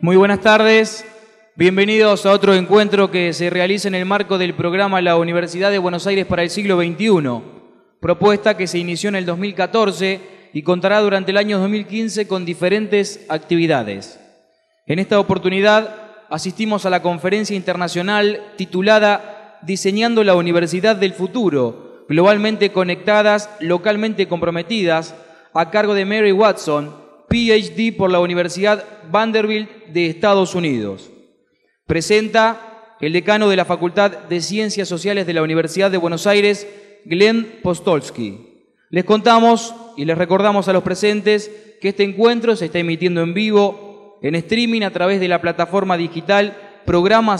Muy buenas tardes, bienvenidos a otro encuentro que se realiza en el marco del programa La Universidad de Buenos Aires para el siglo XXI, propuesta que se inició en el 2014 y contará durante el año 2015 con diferentes actividades. En esta oportunidad asistimos a la conferencia internacional titulada Diseñando la Universidad del Futuro, globalmente conectadas, localmente comprometidas, a cargo de Mary Watson, PhD por la Universidad Vanderbilt de Estados Unidos. Presenta el decano de la Facultad de Ciencias Sociales de la Universidad de Buenos Aires, Glenn Postolsky. Les contamos y les recordamos a los presentes que este encuentro se está emitiendo en vivo, en streaming a través de la plataforma digital programa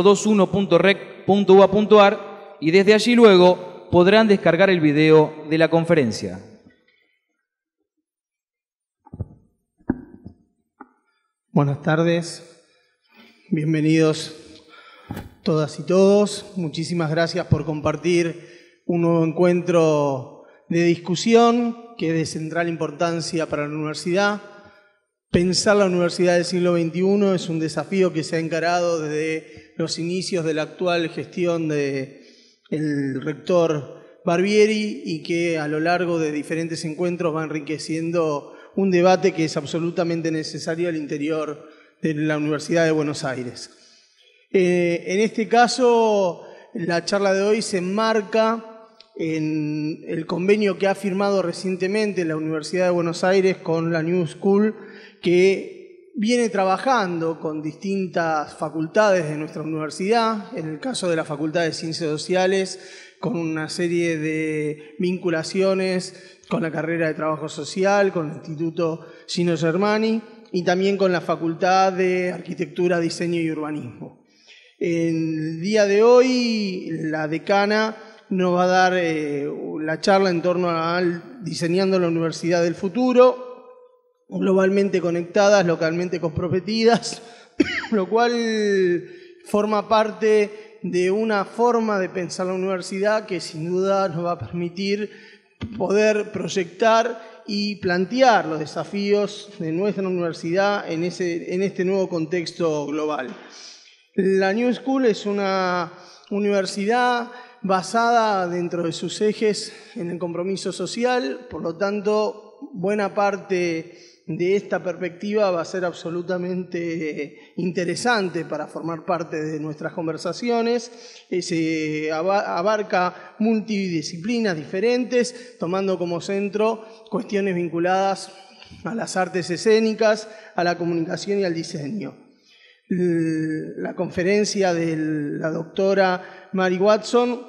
siglo21.rec.ua.ar y desde allí luego podrán descargar el video de la conferencia. Buenas tardes, bienvenidos todas y todos. Muchísimas gracias por compartir un nuevo encuentro de discusión que es de central importancia para la universidad. Pensar la universidad del siglo XXI es un desafío que se ha encarado desde los inicios de la actual gestión del rector Barbieri y que a lo largo de diferentes encuentros va enriqueciendo un debate que es absolutamente necesario al interior de la Universidad de Buenos Aires. En este caso, la charla de hoy se enmarca en el convenio que ha firmado recientemente la Universidad de Buenos Aires con la New School, que viene trabajando con distintas facultades de nuestra universidad, en el caso de la Facultad de Ciencias Sociales, con una serie de vinculaciones con la carrera de Trabajo Social, con el Instituto Gino Germani y también con la Facultad de Arquitectura, Diseño y Urbanismo. El día de hoy la decana nos va a dar la charla en torno al Diseñando la Universidad del Futuro, globalmente conectadas, localmente comprometidas, lo cual forma parte de una forma de pensar la universidad que sin duda nos va a permitir poder proyectar y plantear los desafíos de nuestra universidad en este nuevo contexto global. La New School es una universidad basada dentro de sus ejes en el compromiso social, por lo tanto, buena parte de esta perspectiva va a ser absolutamente interesante para formar parte de nuestras conversaciones. Se abarca multidisciplinas diferentes, tomando como centro cuestiones vinculadas a las artes escénicas, a la comunicación y al diseño. La conferencia de la doctora Mary Watson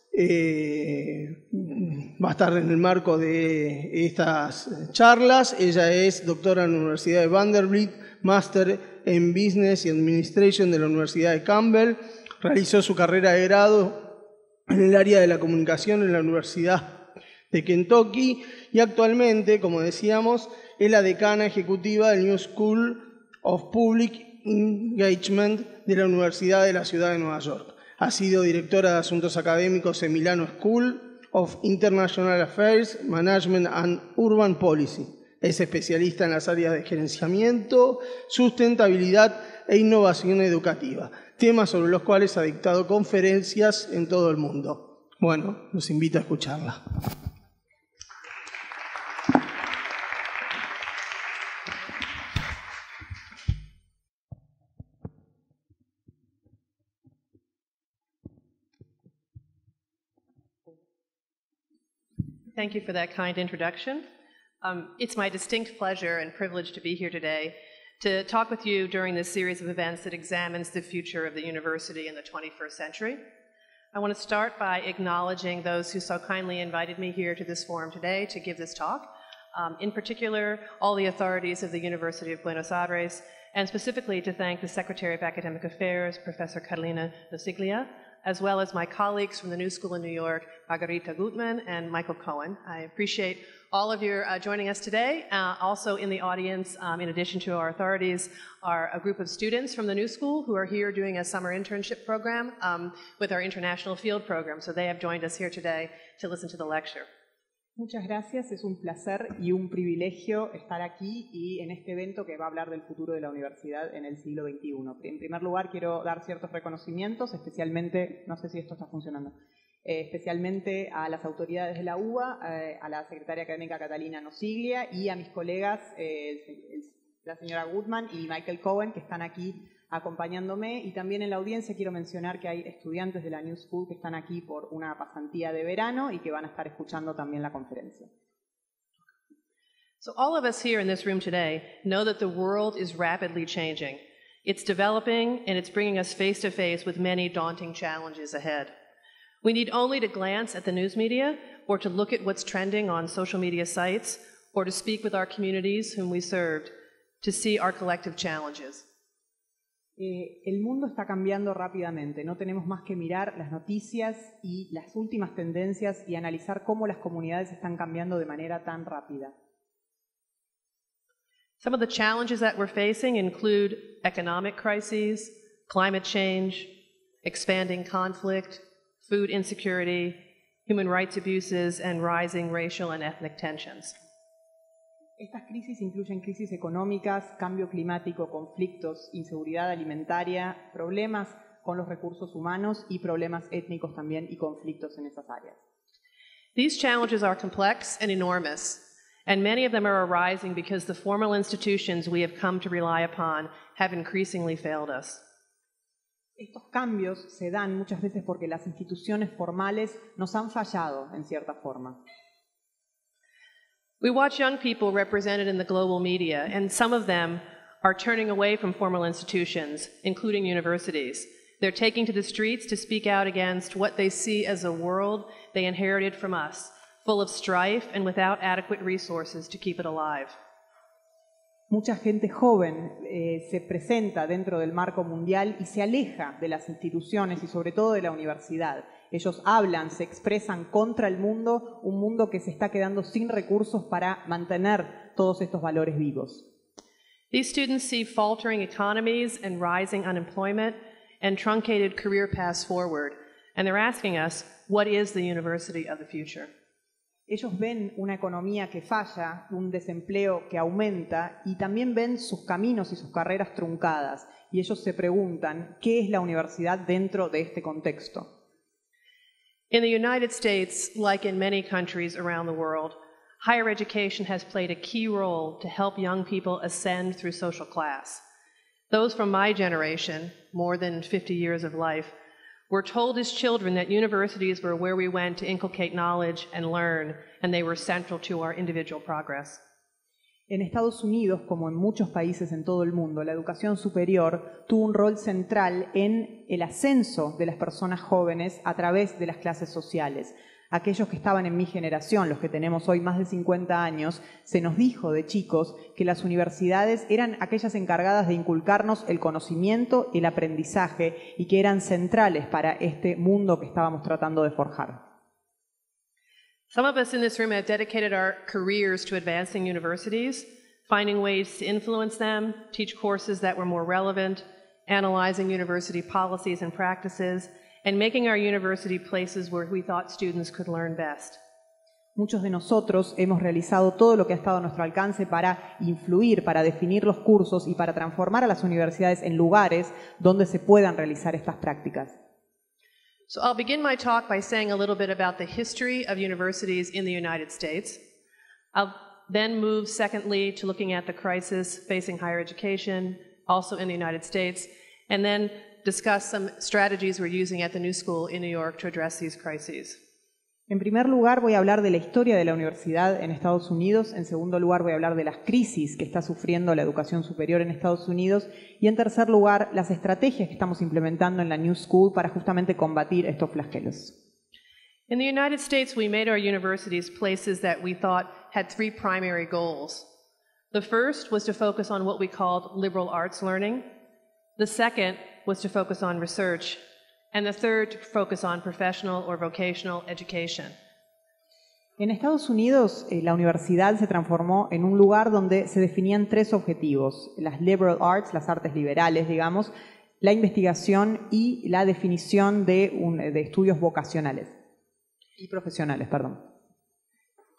va a estar en el marco de estas charlas. Ella es doctora en la Universidad de Vanderbilt, máster en Business y Administration de la Universidad de Campbell. Realizó su carrera de grado en el área de la comunicación en la Universidad de Kentucky y actualmente, como decíamos, es la decana ejecutiva del New School of Public Engagement de la Universidad de la Ciudad de Nueva York. Ha sido directora de Asuntos Académicos en Milano School of International Affairs, Management and Urban Policy. Es especialista en las áreas de gerenciamiento, sustentabilidad e innovación educativa, temas sobre los cuales ha dictado conferencias en todo el mundo. Bueno, los invito a escucharla. Thank you for that kind introduction. It's my distinct pleasure and privilege to be here today to talk with you during this series of events that examines the future of the university in the 21st century. I want to start by acknowledging those who so kindly invited me here to this forum today to give this talk. In particular, all the authorities of the University of Buenos Aires, and specifically to thank the Secretary of Academic Affairs, Professor Carolina Nosiglia, as well as my colleagues from the New School in New York, Margarita Gutman and Michael Cohen. I appreciate all of your joining us today. Also in the audience, in addition to our authorities, are a group of students from the New School who are here doing a summer internship program with our International Field Program. So they have joined us here today to listen to the lecture. Muchas gracias, es un placer y un privilegio estar aquí y en este evento que va a hablar del futuro de la universidad en el siglo XXI. En primer lugar, quiero dar ciertos reconocimientos, especialmente, no sé si esto está funcionando, especialmente a las autoridades de la UBA, a la secretaria académica Catalina Nosiglia y a mis colegas, la señora Goodman y Michael Cohen, que están aquí acompañándome, y también en la audiencia quiero mencionar que hay estudiantes de la New School que están aquí por una pasantía de verano y que van a estar escuchando también la conferencia. So all of us here in this room today know that the world is rapidly changing. It's developing and it's bringing us face to face with many daunting challenges ahead. We need only to glance at the news media or to look at what's trending on social media sites or to speak with our communities whom we served to see our collective challenges. El mundo está cambiando rápidamente, no tenemos más que mirar las noticias y las últimas tendencias y analizar cómo las comunidades están cambiando de manera tan rápida. Some of the challenges that we're facing include economic crises, climate change, expanding conflict, food insecurity, human rights abuses, and rising racial and ethnic tensions. Estas crisis incluyen crisis económicas, cambio climático, conflictos, inseguridad alimentaria, problemas con los recursos humanos y problemas étnicos también y conflictos en esas áreas. These challenges are complex and enormous, and many of them are arising because the formal institutions we have come to rely upon have increasingly failed us. Estos cambios se dan muchas veces porque las instituciones formales nos han fallado en cierta forma. We watch young people represented in the global media, and some of them are turning away from formal institutions, including universities. They're taking to the streets to speak out against what they see as a world they inherited from us, full of strife and without adequate resources to keep it alive. Mucha gente joven se presenta dentro del marco mundial y se aleja de las instituciones y sobre todo de la universidad. Ellos hablan, se expresan contra el mundo, un mundo que se está quedando sin recursos para mantener todos estos valores vivos. These students see faltering economies and rising unemployment and truncated career paths forward, and they're asking us, what is the university of the future? Ellos ven una economía que falla, un desempleo que aumenta y también ven sus caminos y sus carreras truncadas. Y ellos se preguntan, ¿qué es la universidad dentro de este contexto? In the United States, like in many countries around the world, higher education has played a key role to help young people ascend through social class. Those from my generation, more than 50 years of life, were told as children that universities were where we went to inculcate knowledge and learn, and they were central to our individual progress. En Estados Unidos, como en muchos países en todo el mundo, la educación superior tuvo un rol central en el ascenso de las personas jóvenes a través de las clases sociales. Aquellos que estaban en mi generación, los que tenemos hoy más de 50 años, se nos dijo de chicos que las universidades eran aquellas encargadas de inculcarnos el conocimiento, el aprendizaje y que eran centrales para este mundo que estábamos tratando de forjar. Some of us in this room have dedicated our careers to advancing universities, finding ways to influence them, teach courses that were more relevant, analyzing university policies and practices, and making our university places where we thought students could learn best. Muchos de nosotros hemos realizado todo lo que ha estado a nuestro alcance para influir, para definir los cursos y para transformar a las universidades en lugares donde se puedan realizar estas prácticas. So I'll begin my talk by saying a little bit about the history of universities in the United States. I'll then move, secondly, to looking at the crisis facing higher education, also in the United States, and then discuss some strategies we're using at the New School in New York to address these crises. En primer lugar, voy a hablar de la historia de la universidad en Estados Unidos. En segundo lugar, voy a hablar de las crisis que está sufriendo la educación superior en Estados Unidos. Y en tercer lugar, las estrategias que estamos implementando en la New School para justamente combatir estos flagelos. In the United States, we made our universities places that we thought had three primary goals. The first was to focus on what we called liberal arts learning. The second was to focus on research. And the third, to focus on professional or vocational education. En Estados Unidos, la universidad se transformó en un lugar donde se definían tres objetivos: las liberal arts, las artes liberales, digamos, la investigación y la definición de estudios vocacionales y profesionales, perdón.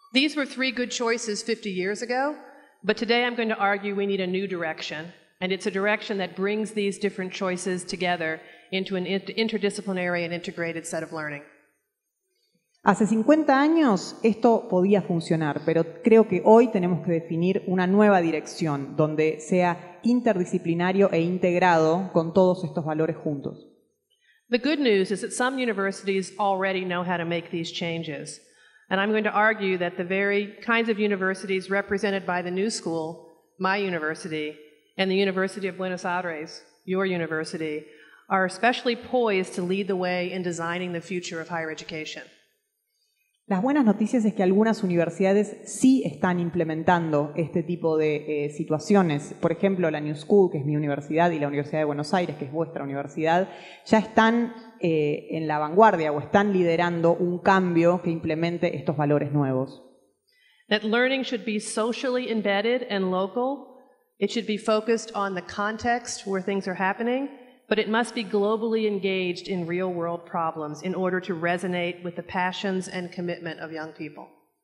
These were three good choices 50 years ago, but today I'm going to argue we need a new direction, and it's a direction that brings these different choices together into an interdisciplinary and integrated set of learning. Hace 50 años esto podía funcionar, pero creo que hoy tenemos que definir una nueva dirección donde sea interdisciplinario e integrado con todos estos valores juntos. The good news is that some universities already know how to make these changes. And I'm going to argue that the very kinds of universities represented by the New School, my university, and the University of Buenos Aires, your university, are especially poised to lead the way in designing the future of higher education. Las buenas noticias es que algunas universidades sí están implementando este tipo de situaciones. Por ejemplo, la New School, que es mi universidad, y la Universidad de Buenos Aires, que es vuestra universidad, ya están en la vanguardia o están liderando un cambio que implemente estos valores nuevos. That learning should be socially embedded and local. It should be focused on the context where things are happening. But it must be globally engaged in real-world problems in order to resonate with the passions and commitment of young people.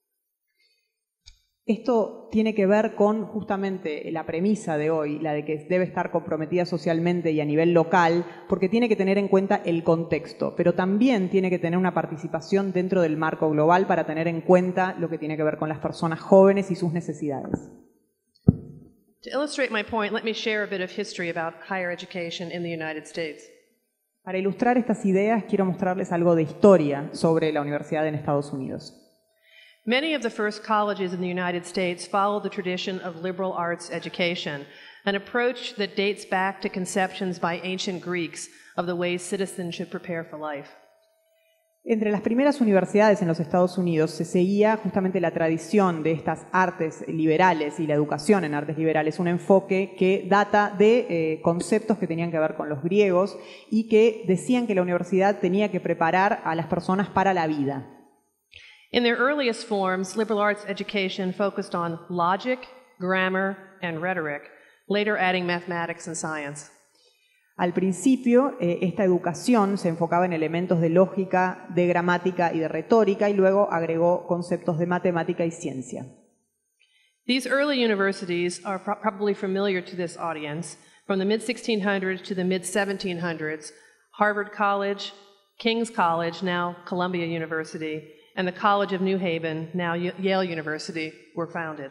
Esto tiene que ver con justamente la premisa de hoy, la de que debe estar comprometida socialmente y a nivel local, porque tiene que tener en cuenta el contexto, pero también tiene que tener una participación dentro del marco global para tener en cuenta lo que tiene que ver con las personas jóvenes y sus necesidades. To illustrate my point, let me share a bit of history about higher education in the United States. Para ilustrar estas ideas, quiero mostrarles algo de historia sobre la universidad en Estados Unidos. Many of the first colleges in the United States followed the tradition of liberal arts education, an approach that dates back to conceptions by ancient Greeks of the ways citizens should prepare for life. Entre las primeras universidades en los Estados Unidos se seguía justamente la tradición de estas artes liberales y la educación en artes liberales, un enfoque que data de conceptos que tenían que ver con los griegos y que decían que la universidad tenía que preparar a las personas para la vida. In their earliest forms, liberal arts education focused on logic, grammar, and rhetoric, later adding mathematics and science. Al principio, esta educación se enfocaba en elementos de lógica, de gramática y de retórica, y luego agregó conceptos de matemática y ciencia. These early universities are probably familiar to this audience. From the mid-1600s to the mid-1700s, Harvard College, King's College, now Columbia University, and the College of New Haven, now Yale University, were founded.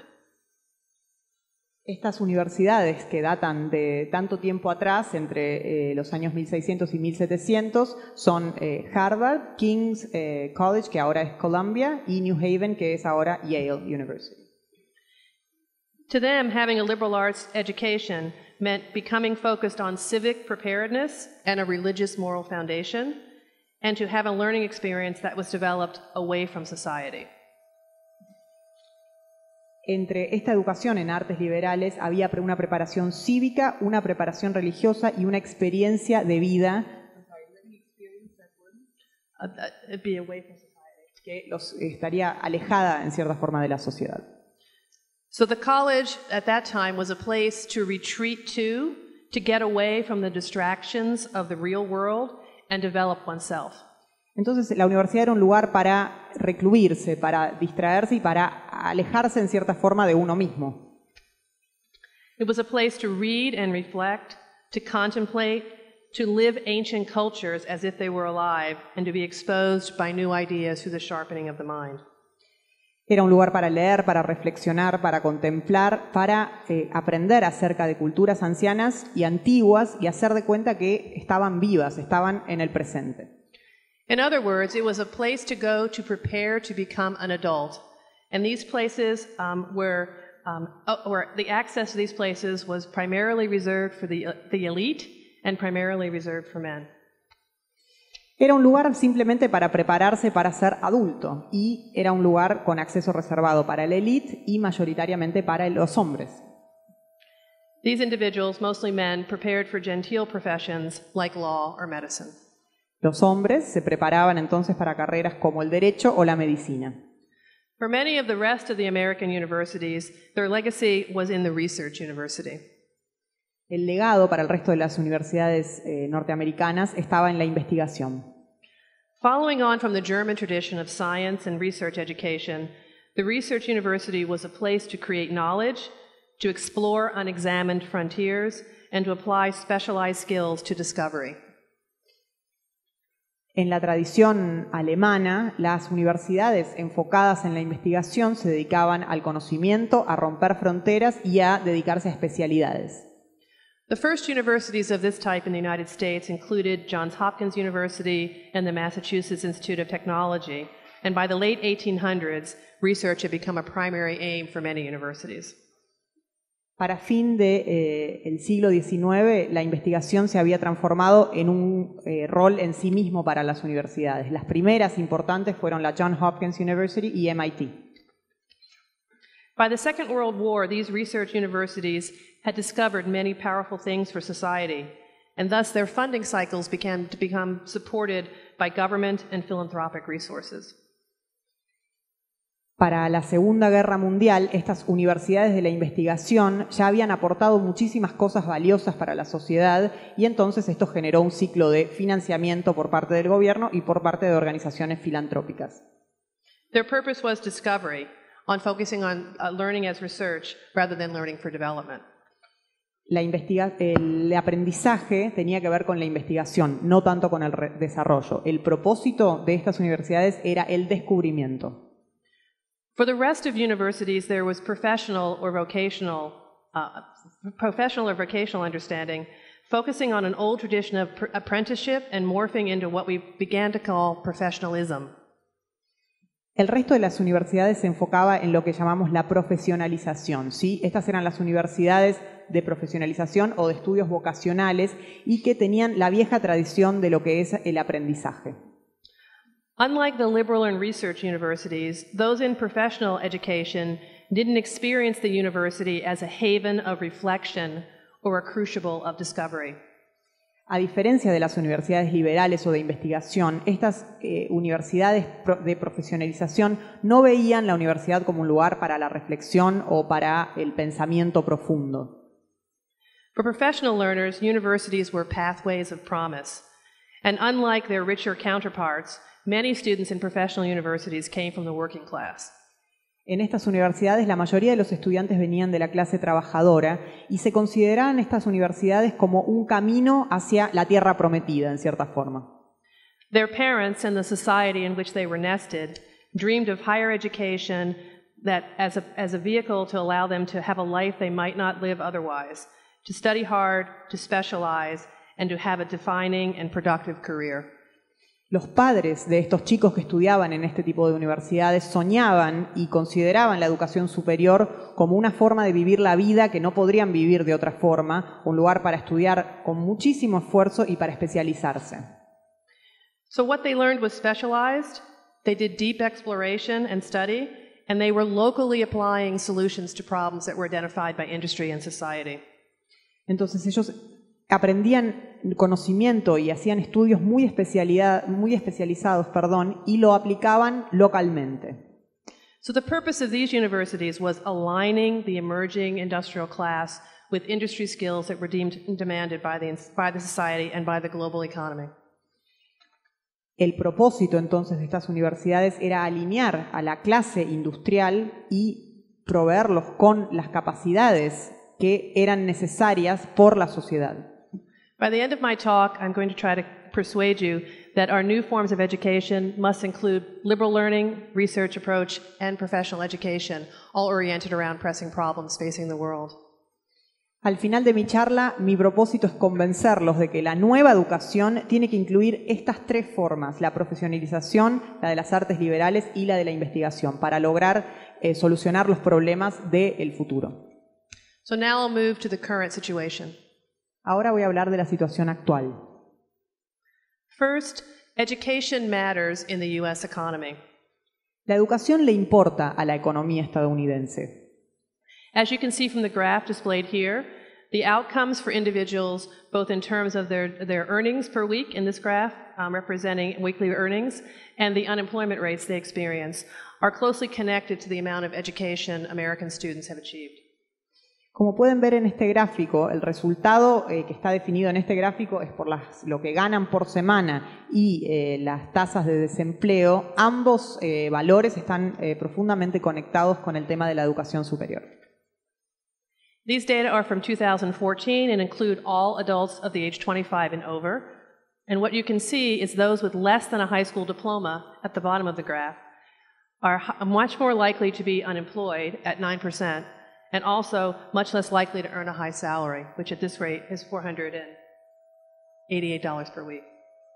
Estas universidades que datan de tanto tiempo atrás, entre los años 1600 y 1700, son Harvard, King's College, que ahora es Columbia, y New Haven, que es ahora Yale University. To them, having a liberal arts education meant becoming focused on civic preparedness and a religious moral foundation, and to have a learning experience that was developed away from society. Entre esta educación en artes liberales había una preparación cívica, una preparación religiosa y una experiencia de vida que los estaría alejada en cierta forma de la sociedad. So the college at that time was a place to retreat to get away from the distractions of the real world and develop oneself. Entonces, la universidad era un lugar para recluirse, para distraerse y para alejarse en cierta forma de uno mismo. It was a place to read and reflect, to contemplate, to live ancient cultures as if they were alive, and to be exposed by new ideas through the sharpening of the mind. Era un lugar para leer, para reflexionar, para contemplar, para aprender acerca de culturas ancianas y antiguas y hacer de cuenta que estaban vivas, estaban en el presente. In other words, it was a place to go to prepare to become an adult. And these places where the access to these places was primarily reserved for the elite and primarily reserved for men. Era un lugar simplemente para prepararse para ser adulto y era un lugar con acceso reservado para la élite y mayoritariamente para los hombres. These individuals, mostly men, prepared for genteel professions like law or medicine. Los hombres se preparaban entonces para carreras como el derecho o la medicina. For many of the rest of the American universities, their legacy was in the research university. El legado para el resto de las universidades norteamericanas estaba en la investigación. Following on from the German tradition of science and research education, The research university was a place to create knowledge, to explore unexamined frontiers, and to apply specialized skills to discovery. En la tradición alemana, las universidades enfocadas en la investigación se dedicaban al conocimiento, a romper fronteras y a dedicarse a especialidades. The first universities of this type in the United States included Johns Hopkins University and the Massachusetts Institute of Technology, and by the late 1800s, research had become a primary aim for many universities. Para fin del siglo XIX, la investigación se había transformado en un rol en sí mismo para las universidades. Las primeras importantes fueron la Johns Hopkins University y MIT. By the Second World War, these research universities had discovered many powerful things for society, and thus their funding cycles began to become supported by government and philanthropic resources. Para la Segunda Guerra Mundial, estas universidades de la investigación ya habían aportado muchísimas cosas valiosas para la sociedad y entonces esto generó un ciclo de financiamiento por parte del gobierno y por parte de organizaciones filantrópicas. Their purpose was discovery, on focusing on learning as research rather than learning for development. El aprendizaje tenía que ver con la investigación, no tanto con el desarrollo. El propósito de estas universidades era el descubrimiento. For the rest of universities, there was professional or vocational understanding, focusing on an old tradition of apprenticeship and morphing into what we began to call professionalism. El resto de las universidades se enfocaba en lo que llamamos la profesionalización, ¿sí? Estas eran las universidades de profesionalización o de estudios vocacionales y que tenían la vieja tradición de lo que es el aprendizaje. Unlike the liberal and research universities, those in professional education didn't experience the university as a haven of reflection or a crucible of discovery. A diferencia de las universidades liberales o de investigación, estas universidades de profesionalización no veían la universidad como un lugar para la reflexión o para el pensamiento profundo. For professional learners, universities were pathways of promise. And unlike their richer counterparts, many students in professional universities came from the working class. En estas universidades, la mayoría de los estudiantes venían de la clase trabajadora y se consideraban estas universidades como un camino hacia la tierra prometida, en cierta forma. Their parents and the society in which they were nested dreamed of higher education that as a vehicle to allow them to have a life they might not live otherwise, to study hard, to specialize, and to have a defining and productive career. Los padres de estos chicos que estudiaban en este tipo de universidades soñaban y consideraban la educación superior como una forma de vivir la vida que no podrían vivir de otra forma, un lugar para estudiar con muchísimo esfuerzo y para especializarse. So what they learned was specialized, they did deep exploration and study, and they were locally applying solutions to problems that were identified by industry and society. Entonces ellos aprendían conocimiento y hacían estudios muy especializados, y lo aplicaban localmente. So the purpose of these universities was aligning the emerging industrial class with industry skills that were deemed demanded by the society and by the global economy. El propósito entonces de estas universidades era alinear a la clase industrial y proveerlos con las capacidades que eran necesarias por la sociedad. By the end of my talk, I'm going to try to persuade you that our new forms of education must include liberal learning, research approach, and professional education, all oriented around pressing problems facing the world. Al final de mi charla, mi propósito es convencerlos de que la nueva educación tiene que incluir estas tres formas, la profesionalización, la de las artes liberales y la de la investigación, para lograr solucionar los problemas del futuro. So now I'll move to the current situation. Ahora voy a hablar de la situación actual. First, education matters in the U.S. economy. La educación le importa a la economía estadounidense. As you can see from the graph displayed here, the outcomes for individuals, both in terms of their earnings per week in this graph, representing weekly earnings, and the unemployment rates they experience, are closely connected to the amount of education American students have achieved. Como pueden ver en este gráfico, el resultado que está definido en este gráfico es por lo que ganan por semana y las tasas de desempleo. Ambos valores están profundamente conectados con el tema de la educación superior. These data are from 2014 and include all adults of the age 25 and over. And what you can see is those with less than a high school diploma at the bottom of the graph are much more likely to be unemployed at 9%. And also much less likely to earn a high salary, which at this rate is $488 per week.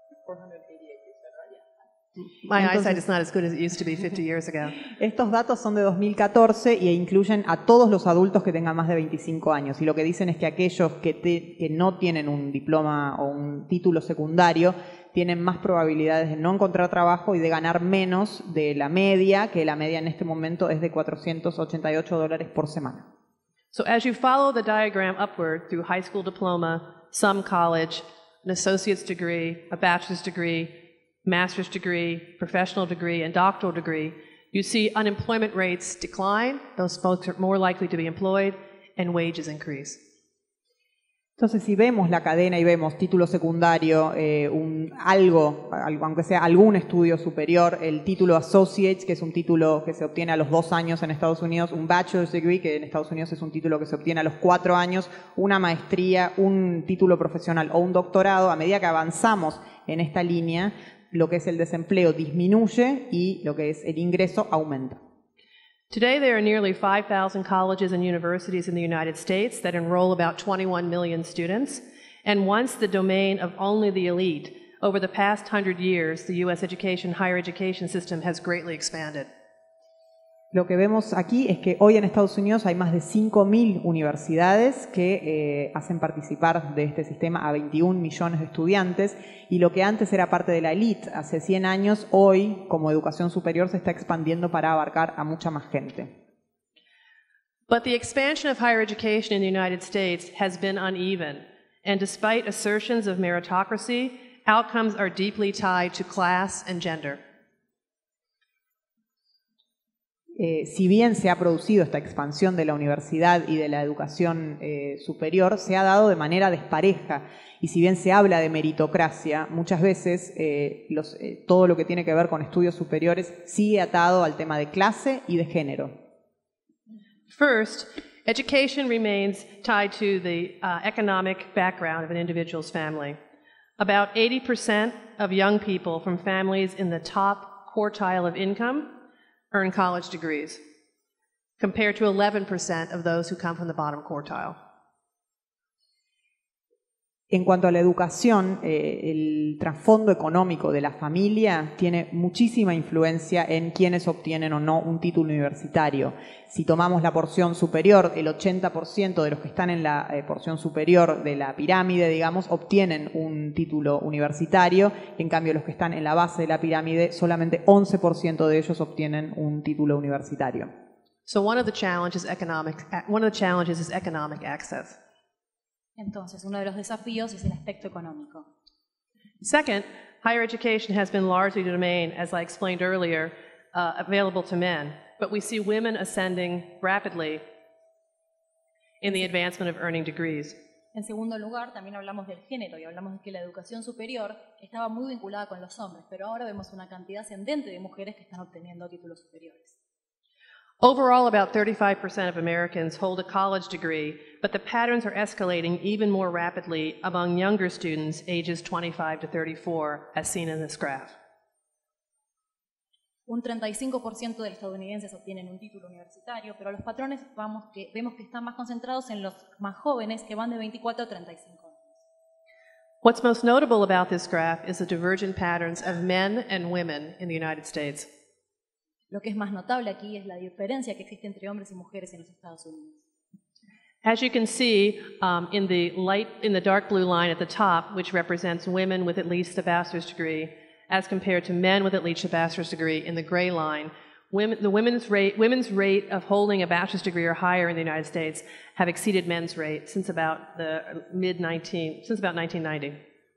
My eyesight is not as good as it used to be 50 years ago. Estos datos son de 2014 e incluyen a todos los adultos que tengan más de 25 años. Y lo que dicen es que aquellos que no tienen un diploma o un título secundario tienen más probabilidades de no encontrar trabajo y de ganar menos de la media, que la media en este momento es de $488 por semana. So as you follow the diagram upward through high school diploma, some college, an associate's degree, a bachelor's degree, master's degree, professional degree, and doctoral degree, you see unemployment rates decline, those folks are more likely to be employed, and wages increase. Entonces, si vemos la cadena y vemos título secundario, algo, aunque sea algún estudio superior, el título Associates, que es un título que se obtiene a los 2 años en Estados Unidos, un Bachelor's Degree, que en Estados Unidos es un título que se obtiene a los 4 años, una maestría, un título profesional o un doctorado, a medida que avanzamos en esta línea, lo que es el desempleo disminuye y lo que es el ingreso aumenta. Today, there are nearly 5,000 colleges and universities in the United States that enroll about 21 million students. And once the domain of only the elite, over the past 100 years, the U.S. higher education system has greatly expanded. Lo que vemos aquí es que hoy en Estados Unidos hay más de 5.000 universidades que hacen participar de este sistema a 21 millones de estudiantes, y lo que antes era parte de la élite hace 100 años, hoy como educación superior se está expandiendo para abarcar a mucha más gente. But the expansion of higher education in the United States has been uneven, and despite assertions of meritocracy, outcomes are deeply tied to class and gender. Si bien se ha producido esta expansión de la universidad y de la educación superior, se ha dado de manera despareja. Y si bien se habla de meritocracia, muchas veces todo lo que tiene que ver con estudios superiores sigue atado al tema de clase y de género. First, education remains tied to the economic background of an individual's family. About 80% of young people from families in the top quartile of income earn college degrees, compared to 11% of those who come from the bottom quartile. En cuanto a la educación, el trasfondo económico de la familia tiene muchísima influencia en quienes obtienen o no un título universitario. Si tomamos la porción superior, el 80% de los que están en la porción superior de la pirámide, digamos, obtienen un título universitario. En cambio, los que están en la base de la pirámide, solamente 11% de ellos obtienen un título universitario. So one of the challenges is economic access. Entonces, uno de los desafíos es el aspecto económico. Second, higher education has been largely the domain, as I explained earlier, available to men, but we see women ascending rapidly in the advancement of earning degrees. En segundo lugar, también hablamos del género y hablamos de que la educación superior estaba muy vinculada con los hombres, pero ahora vemos una cantidad ascendente de mujeres que están obteniendo títulos superiores. Overall, about 35% of Americans hold a college degree, but the patterns are escalating even more rapidly among younger students ages 25 to 34, as seen in this graph. Un 35% de los estadounidenses obtienen un título universitario, pero los patrones vemos que están más concentrados en los más jóvenes, que van de 24 a 35 años. What's most notable about this graph is the divergent patterns of men and women in the United States. Lo que es más notable aquí es la diferencia que existe entre hombres y mujeres en los Estados Unidos. As you can see, in the dark blue line at the top, which represents women with at least a bachelor's degree, as compared to men with at least a bachelor's degree in the gray line, women's rate of holding a bachelor's degree or higher in the United States have exceeded men's rate since about 1990.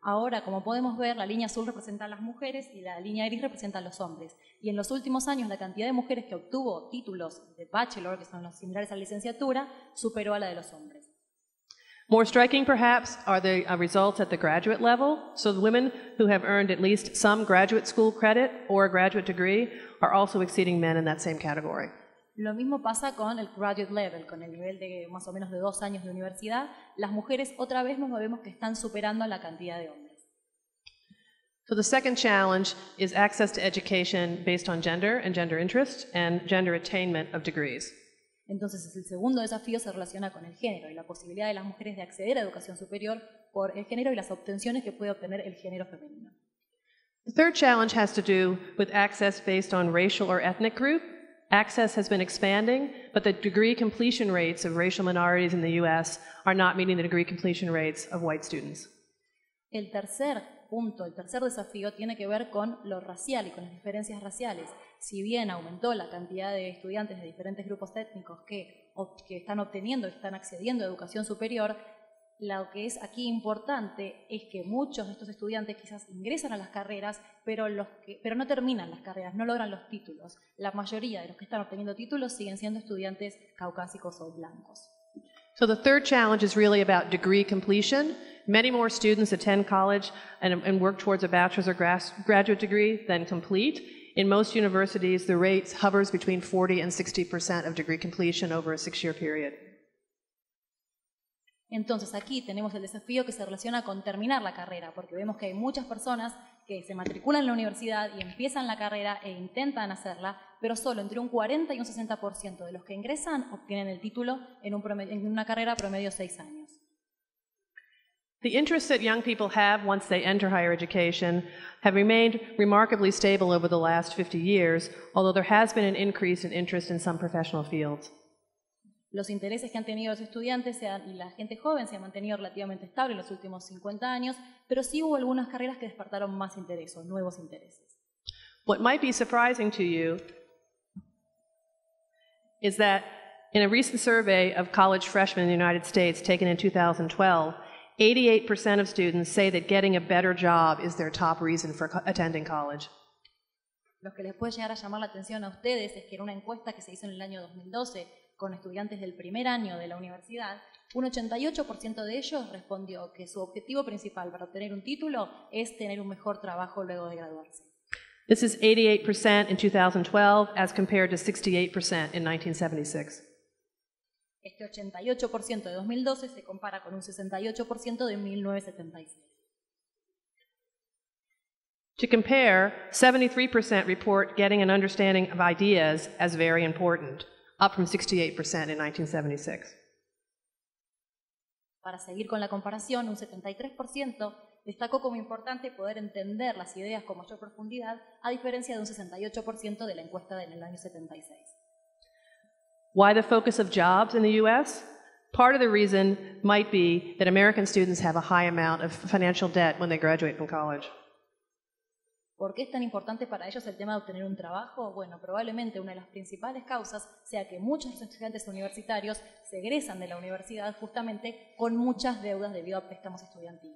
Ahora, como podemos ver, la línea azul representa a las mujeres y la línea gris representa a los hombres. Y en los últimos años, la cantidad de mujeres que obtuvo títulos de bachelor, que son los similares a la licenciatura, superó a la de los hombres. More striking, perhaps, are the results at the graduate level. So the women who have earned at least some graduate school credit or a graduate degree are also exceeding men in that same category. Lo mismo pasa con el graduate level, con el nivel de más o menos de 2 años de universidad. Las mujeres otra vez nos vemos que están superando la cantidad de hombres. So the second challenge is access to education based on gender and gender interest and gender attainment of degrees. Entonces, el segundo desafío se relaciona con el género y la posibilidad de las mujeres de acceder a educación superior por el género y las obtenciones que puede obtener el género femenino. The third challenge has to do with access based on racial or ethnic group. Access has been expanding, but the degree completion rates of racial minorities in the U.S. are not meeting the degree completion rates of white students. El tercer punto, el tercer desafío tiene que ver con lo racial y con las diferencias raciales. Si bien aumentó la cantidad de estudiantes de diferentes grupos étnicos que están obteniendo y están accediendo a educación superior, lo que es aquí importante es que muchos de estos estudiantes quizás ingresan a las carreras, pero no terminan las carreras, no logran los títulos. La mayoría de los que están obteniendo títulos siguen siendo estudiantes caucásicos o blancos. So the third challenge is really about degree completion. Many more students attend college and work towards a bachelor's or graduate degree than complete. In most universities, the rate hovers between 40 and 60% of degree completion over a 6-year period. Entonces aquí tenemos el desafío que se relaciona con terminar la carrera, porque vemos que hay muchas personas que se matriculan en la universidad y empiezan la carrera e intentan hacerla, pero solo entre un 40 y un 60% de los que ingresan obtienen el título en una carrera promedio 6 años. The interests that young people have once they enter higher education have remained remarkably stable over the last 50 years, although there has been an increase in interest in some professional fields. Los intereses que han tenido los estudiantes y la gente joven se han mantenido relativamente estable en los últimos 50 años, pero sí hubo algunas carreras que despertaron más interés o nuevos intereses. What might be surprising to you is that in a recent survey of college freshmen in the United States taken in 2012, 88% of students say that getting a better job is their top reason for attending college. Lo que les puede llegar a llamar la atención a ustedes es que en una encuesta que se hizo en el año 2012 con estudiantes del primer año de la universidad, un 88% de ellos respondió que su objetivo principal para obtener un título es tener un mejor trabajo luego de graduarse. This is 88% in 2012 as compared to 68% in 1976. Este 88% de 2012 se compara con un 68% de 1976. To compare, 73% report getting an understanding of ideas as very important, up from 68% in 1976. Para seguir con la comparación, un 73% destacó como importante poder entender las ideas con mayor profundidad, a diferencia de un 68% de la encuesta del año 76. Why the focus of jobs in the U.S.? Part of the reason might be that American students have a high amount of financial debt when they graduate from college. ¿Por qué es tan importante para ellos el tema de obtener un trabajo? Bueno, probablemente una de las principales causas sea que muchos de los estudiantes universitarios se egresan de la universidad justamente con muchas deudas debido a préstamos estudiantiles.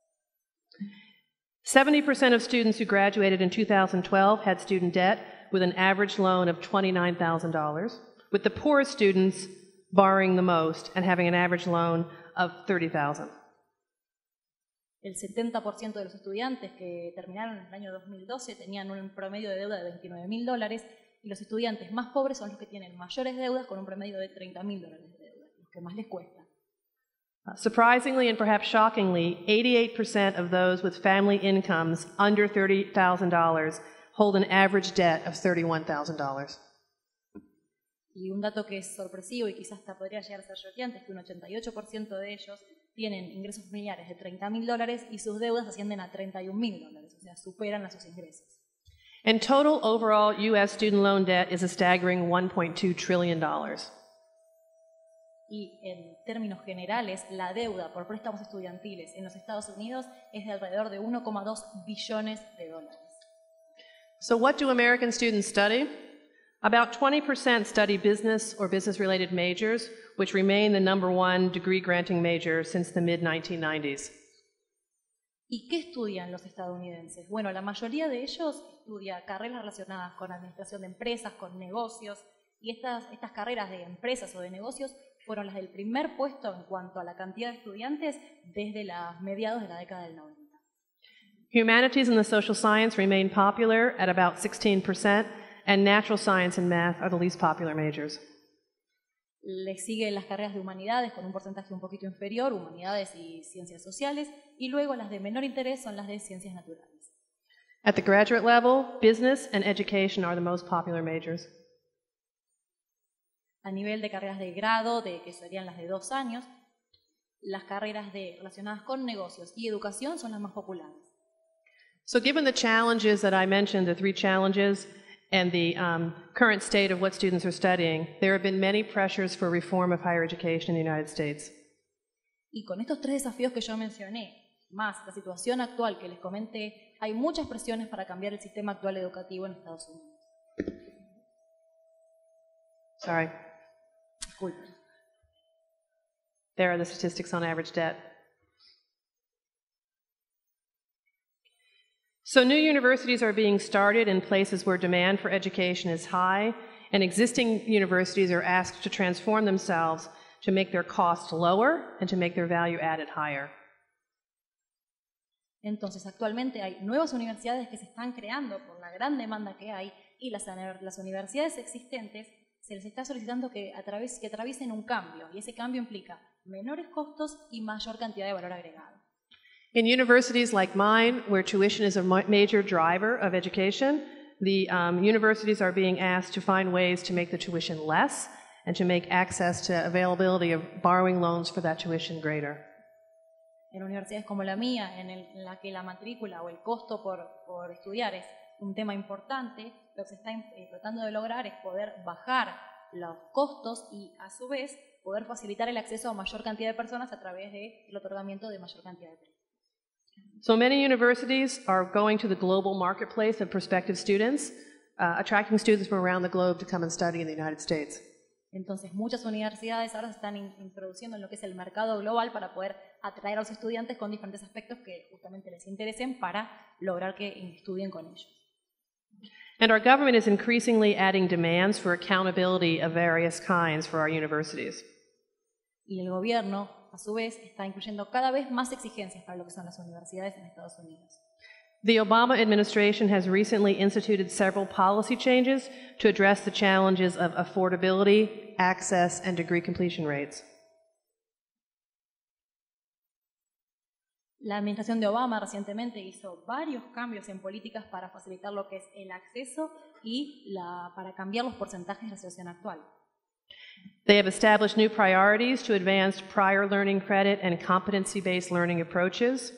70% of students who graduated in 2012 had student debt with an average loan of $29,000, with the poorest students borrowing the most and having an average loan of $30,000. El 70% de los estudiantes que terminaron en el año 2012 tenían un promedio de deuda de $29,000 y los estudiantes más pobres son los que tienen mayores deudas con un promedio de $30,000 de deuda, los que más les cuesta. Surprisingly and perhaps shockingly, 88% of those with family incomes under $30,000 hold an average debt of $31,000. Y un dato que es sorpresivo y quizás hasta podría llegar a ser choqueante es que un 88% de ellos tienen ingresos familiares de $30,000 y sus deudas ascienden a $31,000, o sea, superan a sus ingresos. And total overall U.S. student loan debt is a staggering $1.2 trillion. Y en términos generales, la deuda por préstamos estudiantiles en los Estados Unidos es de alrededor de $1,2 billones. So what do American students study? About 20% study business or business-related majors, which remain the #1 degree-granting major since the mid-1990s. ¿Y qué estudian los estadounidenses? Bueno, la mayoría de ellos estudia carreras relacionadas con administración de empresas, con negocios, y estas carreras de empresas o de negocios fueron las del primer puesto en cuanto a la cantidad de estudiantes desde los mediados de la década del 90. Humanities and the social science remain popular at about 16%, and natural science and math are the least popular majors. Le siguen las carreras de humanidades con un porcentaje un poquito inferior, humanidades y ciencias sociales, y luego las de menor interés son las de ciencias naturales. At the graduate level, business and education are the most popular majors. A nivel de carreras de grado, que serían las de 2 años, las carreras relacionadas con negocios y educación son las más populares. So given the challenges that I mentioned, the 3 challenges, and the current state of what students are studying, there have been many pressures for reform of higher education in the United States. Y con estos 3 desafíos que yo mencioné, más la situación actual que les comenté, hay muchas presiones para cambiar el sistema actual educativo en Estados Unidos. Sorry. Disculpen. There are the statistics on average debt. So new universities are being started in places where demand for education is high, and existing universities are asked to transform themselves to make their cost lower and to make their value added higher. Entonces, actualmente hay nuevas universidades que se están creando por la gran demanda que hay, y las universidades existentes se les está solicitando que atraviesen un cambio, y ese cambio implica menores costos y mayor cantidad de valor agregado. In universities like mine, where tuition is a major driver of education, the universities are being asked to find ways to make the tuition less and to make access to availability of borrowing loans for that tuition greater. En universidades como la mía, en la que la matrícula o el costo por estudiar es un tema importante, lo que se está tratando de lograr es poder bajar los costos y, a su vez, poder facilitar el acceso a mayor cantidad de personas a través del otorgamiento de mayor cantidad de créditos. So many universities are going to the global marketplace of prospective students, attracting students from around the globe to come and study in the United States. Entonces, muchas universidades ahora se están introduciendo en lo que es el mercado global para poder atraer a los estudiantes con diferentes aspectos que justamente les interesen para lograr que estudien con ellos. And our government is increasingly adding demands for accountability of various kinds for our universities. Y el gobierno, a su vez, está incluyendo cada vez más exigencias para lo que son las universidades en Estados Unidos. The Obama administration has recently instituted several policy changes to address the challenges of affordability, access, and degree completion rates. La administración de Obama recientemente hizo varios cambios en políticas para facilitar lo que es el acceso y para cambiar los porcentajes de la situación actual. They have established new priorities to advance prior learning credit and competency-based learning approaches,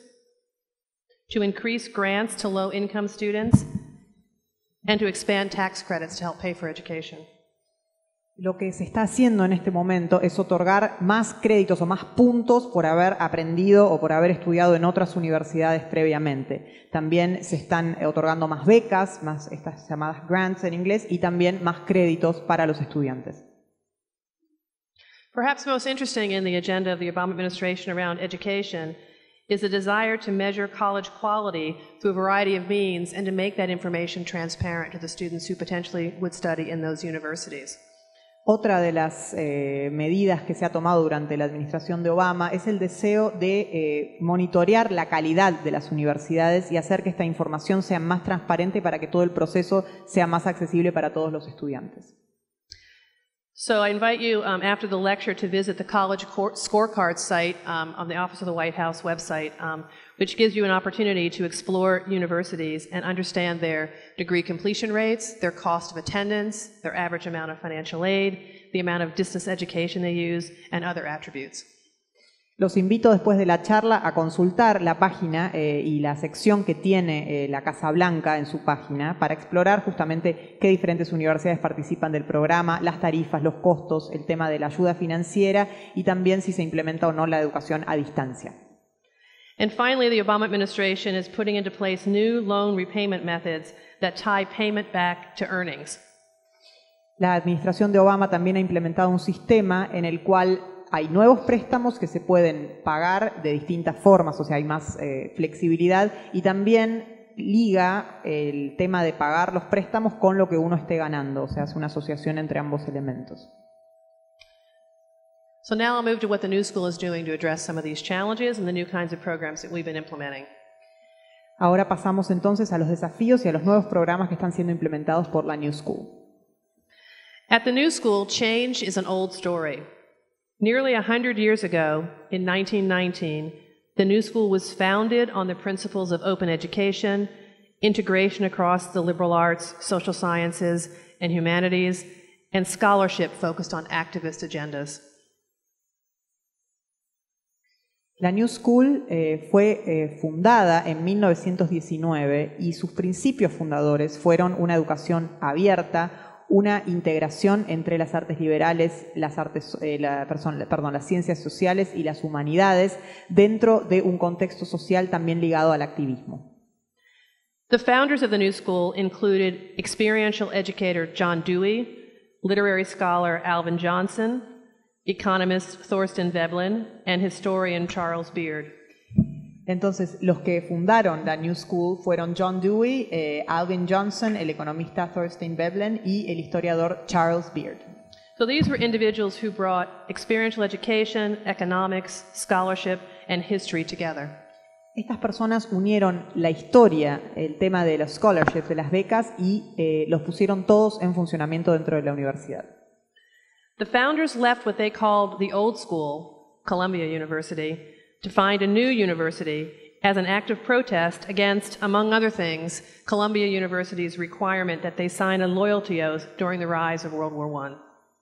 to increase grants to low-income students, and to expand tax credits to help pay for education. Lo que se está haciendo en este momento es otorgar más créditos o más puntos por haber aprendido o por haber estudiado en otras universidades previamente. También se están otorgando más becas, más estas llamadas grants en inglés, y también más créditos para los estudiantes. Perhaps most interesting in the agenda of the Obama administration around education is the desire to measure college quality through a variety of means and to make that information transparent to the students who potentially would study in those universities. Otra de las medidas que se ha tomado durante la administración de Obama es el deseo de monitorear la calidad de las universidades y hacer que esta información sea más transparente para que todo el proceso sea más accesible para todos los estudiantes. So I invite you after the lecture to visit the College Scorecard site on the Office of the White House website, which gives you an opportunity to explore universities and understand their degree completion rates, their cost of attendance, their average amount of financial aid, the amount of distance education they use, and other attributes. Los invito después de la charla a consultar la página y la sección que tiene la Casa Blanca en su página para explorar justamente qué diferentes universidades participan del programa, las tarifas, los costos, el tema de la ayuda financiera y también si se implementa o no la educación a distancia. And finally, the Obama administration is putting into place new loan repayment methods that tie payment back to earnings. La administración de Obama también ha implementado un sistema en el cual hay nuevos préstamos que se pueden pagar de distintas formas, o sea, hay más flexibilidad, y también liga el tema de pagar los préstamos con lo que uno esté ganando, o sea, hace una asociación entre ambos elementos. So now I'll move to what the New School is doing to address some of these challenges and the new kinds of programs that we've been implementing. Ahora pasamos entonces a los desafíos y a los nuevos programas que están siendo implementados por la New School. At the New School, change is an old story. Nearly 100 years ago, in 1919, the New School was founded on the principles of open education, integration across the liberal arts, social sciences, and humanities, and scholarship focused on activist agendas. La New School fue fundada en 1919 y sus principios fundadores fueron una educación abierta, una integración entre las artes liberales, las ciencias sociales y las humanidades dentro de un contexto social también ligado al activismo. The founders of the New School included experiential educator John Dewey, literary scholar Alvin Johnson, economist Thorstein Veblen, and historian Charles Beard. Entonces, los que fundaron la New School fueron John Dewey, Alvin Johnson, el economista Thorstein Veblen y el historiador Charles Beard. So these were individuals who brought experiential education, economics, scholarship, and history together. Estas personas unieron la historia, el tema de los scholarships, de las becas, y los pusieron todos en funcionamiento dentro de la universidad. The founders left what they called the old school, Columbia University, to find a new university as an act of protest against, among other things, Columbia University's requirement that they sign a loyalty oath during the rise of World War I.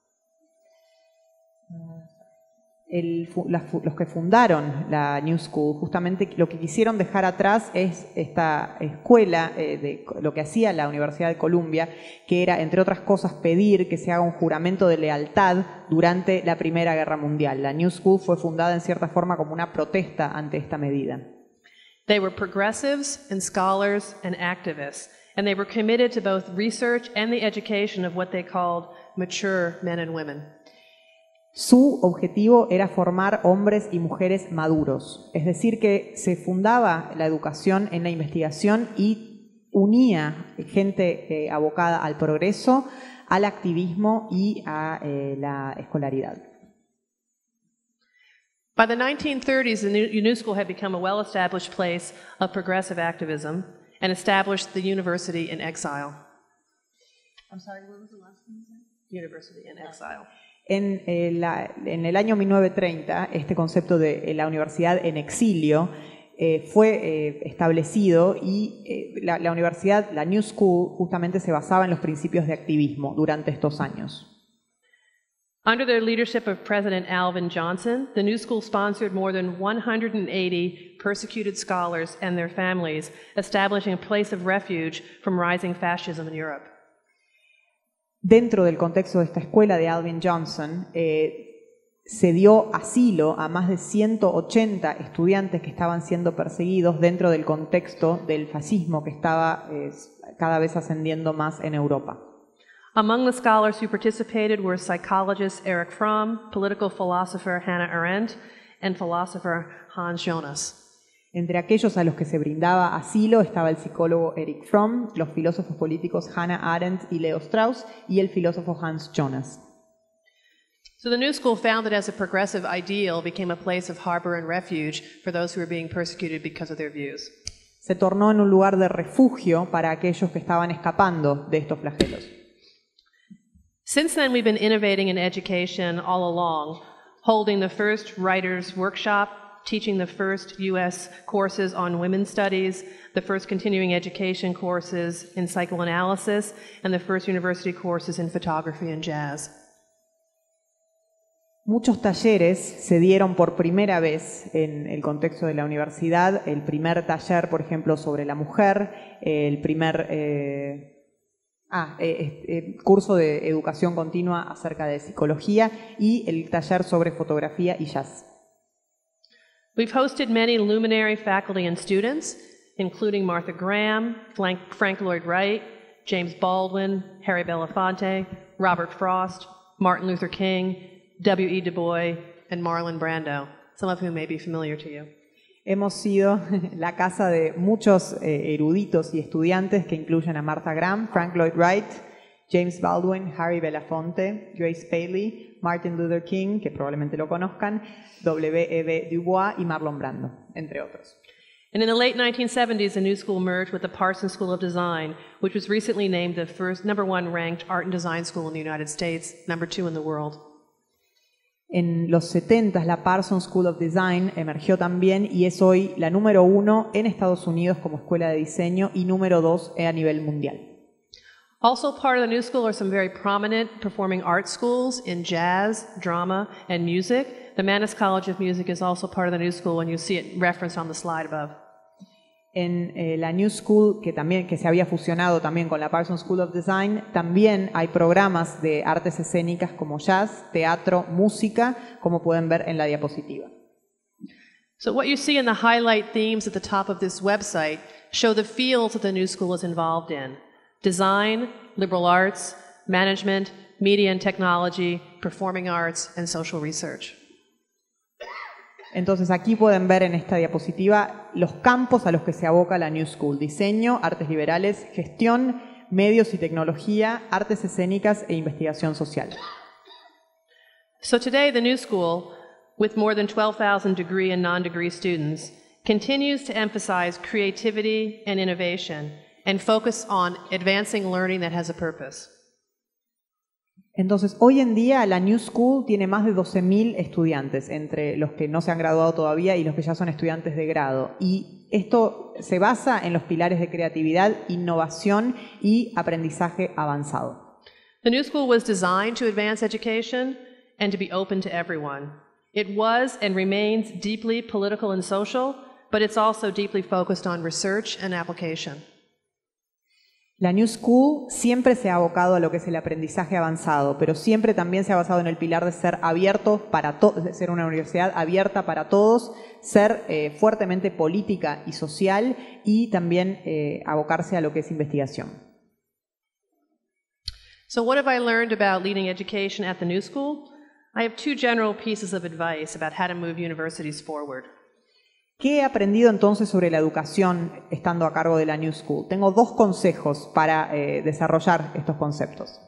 Los que fundaron la New School justamente lo que quisieron dejar atrás es esta escuela de lo que hacía la Universidad de Columbia, que era, entre otras cosas, pedir que se haga un juramento de lealtad durante la Primera Guerra Mundial. La New School fue fundada en cierta forma como una protesta ante esta medida. They were progressives and scholars and activists, and they were committed to both research and the education of what they called mature men and women. Su objetivo era formar hombres y mujeres maduros, es decir, que se fundaba la educación en la investigación y unía gente abocada al progreso, al activismo y a la escolaridad. By the 1930s, the New School had become a well-established place of progressive activism and established the University in Exile. I'm sorry, what was the last thing you said? University in Exile. En el año 1930, este concepto de la universidad en exilio fue establecido y la universidad, la New School, justamente se basaba en los principios de activismo durante estos años. Under the leadership of President Alvin Johnson, the New School sponsored more than 180 persecuted scholars and their families, establishing a place of refuge from rising fascism in Europe. Dentro del contexto de esta escuela de Alvin Johnson, se dio asilo a más de 180 estudiantes que estaban siendo perseguidos dentro del contexto del fascismo que estaba cada vez ascendiendo más en Europa. Among the scholars who participated were psychologist Erich Fromm, political philosopher Hannah Arendt, and philosopher Hans Jonas. Entre aquellos a los que se brindaba asilo estaba el psicólogo Erich Fromm, los filósofos políticos Hannah Arendt y Leo Strauss y el filósofo Hans Jonas. So the New School, founded as a progressive ideal, became a place of harbor and refuge for those who were being persecuted because of their views. Se tornó en un lugar de refugio para aquellos que estaban escapando de estos flagelos. Since then, we've been innovating in education all along, holding the first writers' workshop, teaching the first U.S. courses on women's studies, the first continuing education courses in psychoanalysis, and the first university courses in photography and jazz. Muchos talleres se dieron por primera vez en el contexto de la universidad. El primer taller, por ejemplo, sobre la mujer, el primer curso de educación continua acerca de psicología y el taller sobre fotografía y jazz. We've hosted many luminary faculty and students, including Martha Graham, Frank Lloyd Wright, James Baldwin, Harry Belafonte, Robert Frost, Martin Luther King, W.E. Du Bois, and Marlon Brando, some of whom may be familiar to you. Hemos sido la casa de muchos eruditos y estudiantes que incluyen a Martha Graham, Frank Lloyd Wright, James Baldwin, Harry Belafonte, Grace Paley, Martin Luther King, que probablemente lo conozcan, W.E.B. Du Bois y Marlon Brando, entre otros. And in the late 1970s, the New School merged with the Parsons School of Design, which was recently named the first #1 ranked art and design school in the United States, #2 in the world. En los 70 la Parsons School of Design emergió también y es hoy la número 1 en Estados Unidos como escuela de diseño y número 2 a nivel mundial. Also part of the New School are some very prominent performing arts schools in jazz, drama, and music. The Mannes College of Music is also part of the New School, and you see it referenced on the slide above. En la New School, que se había fusionado también con la Parsons School of Design, también hay programas de artes escénicas como jazz, teatro, música, como pueden ver en la diapositiva. So what you see in the highlight themes at the top of this website show the fields that the New School is involved in: design, liberal arts, management, media and technology, performing arts, and social research. Entonces aquí pueden ver en esta diapositiva los campos a los que se aboca la New School: diseño, artes liberales, gestión, medios y tecnología, artes escénicas e investigación social. So today the New School, with more than 12,000 degree and non-degree students, continues to emphasize creativity and innovation and focus on advancing learning that has a purpose. Entonces, hoy en día la New School tiene más de 12.000 estudiantes, entre los que no se han graduado todavía y los que ya son estudiantes de grado. Y esto se basa en los pilares de creatividad, innovación y aprendizaje avanzado. The New School was designed to advance education and to be open to everyone. It was and remains deeply political and social, but it's also deeply focused on research and application. La New School siempre se ha abocado a lo que es el aprendizaje avanzado, pero siempre también se ha basado en el pilar de ser abierto para todos, de ser una universidad abierta para todos, ser fuertemente política y social y también abocarse a lo que es investigación. So what have I learned about leading education at the New School? I have two general pieces of advice about how to move universities forward. ¿Qué he aprendido entonces sobre la educación estando a cargo de la New School? Tengo dos consejos para desarrollar estos conceptos.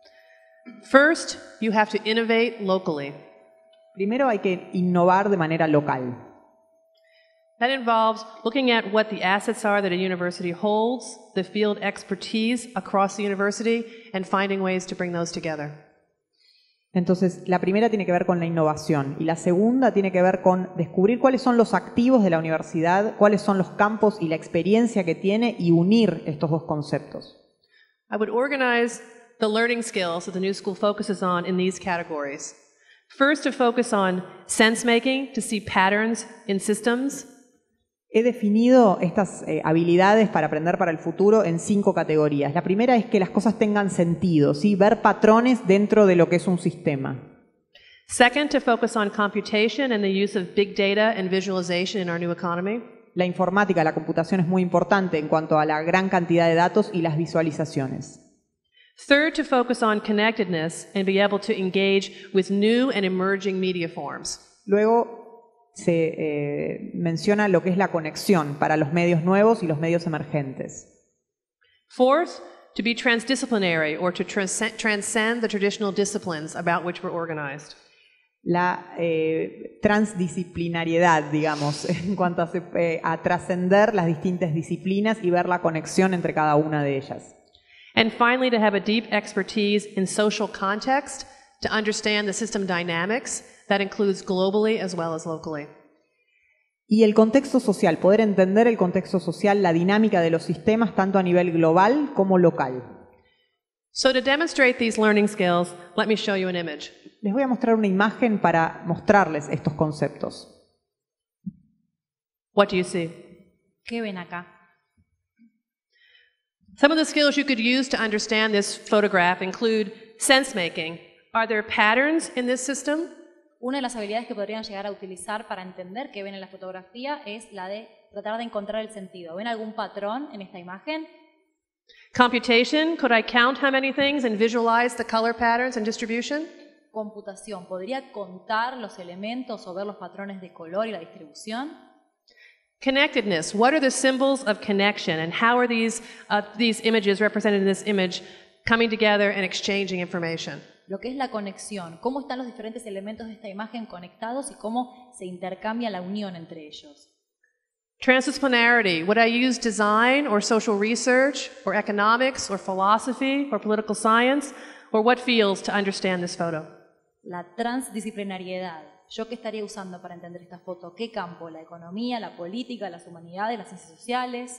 First, you have to innovate locally. Primero hay que innovar de manera local. That involves looking at what the assets are that a university holds, the field expertise across the university, and finding ways to bring those together. Entonces, la primera tiene que ver con la innovación y la segunda tiene que ver con descubrir cuáles son los activos de la universidad, cuáles son los campos y la experiencia que tiene y unir estos dos conceptos. I would organize the learning skills that the New School focuses on in these categories. First, to focus on sense-making, to see patterns in systems. He definido estas habilidades para aprender para el futuro en 5 categorías. La primera es que las cosas tengan sentido, ¿sí? Ver patrones dentro de lo que es un sistema. Second, to focus on computation and the use of big data and visualization in our new economy. La informática, la computación es muy importante en cuanto a la gran cantidad de datos y las visualizaciones. Third, to focus on connectedness and be able to engage with new and emerging media forms. Luego se menciona lo que es la conexión para los medios nuevos y los medios emergentes. Fourth, to be transdisciplinary or to transcend the traditional disciplines about which we're organized. La transdisciplinariedad, digamos, en cuanto a trascender las distintas disciplinas y ver la conexión entre cada una de ellas. And finally, to have a deep expertise in social context, to understand the system dynamics. That includes globally as well as locally. Y el contexto social, poder entender el contexto social, la dinámica de los sistemas tanto a nivel global como local. So to demonstrate these learning skills, let me show you an image. Les voy a mostrar una imagen para mostrarles estos conceptos. What do you see? ¿Qué ven acá? Some of the skills you could use to understand this photograph include sense making. Are there patterns in this system? Una de las habilidades que podrían llegar a utilizar para entender qué ven en la fotografía es la de tratar de encontrar el sentido. ¿Ven algún patrón en esta imagen? Computation, could I count how many things and visualize the color patterns and distribution? computación podría contar los elementos o ver los patrones de color y la distribución? Connectedness. What are the symbols of connection, and how are these images represented in this image coming together and exchanging information? Lo que es la conexión, cómo están los diferentes elementos de esta imagen conectados y cómo se intercambia la unión entre ellos. Transdisciplinarity. Would I use design or social research or economics or philosophy or political science or what fields to understand this photo? La transdisciplinariedad. ¿Yo qué estaría usando para entender esta foto? ¿Qué campo? ¿La economía, la política, las humanidades, las ciencias sociales?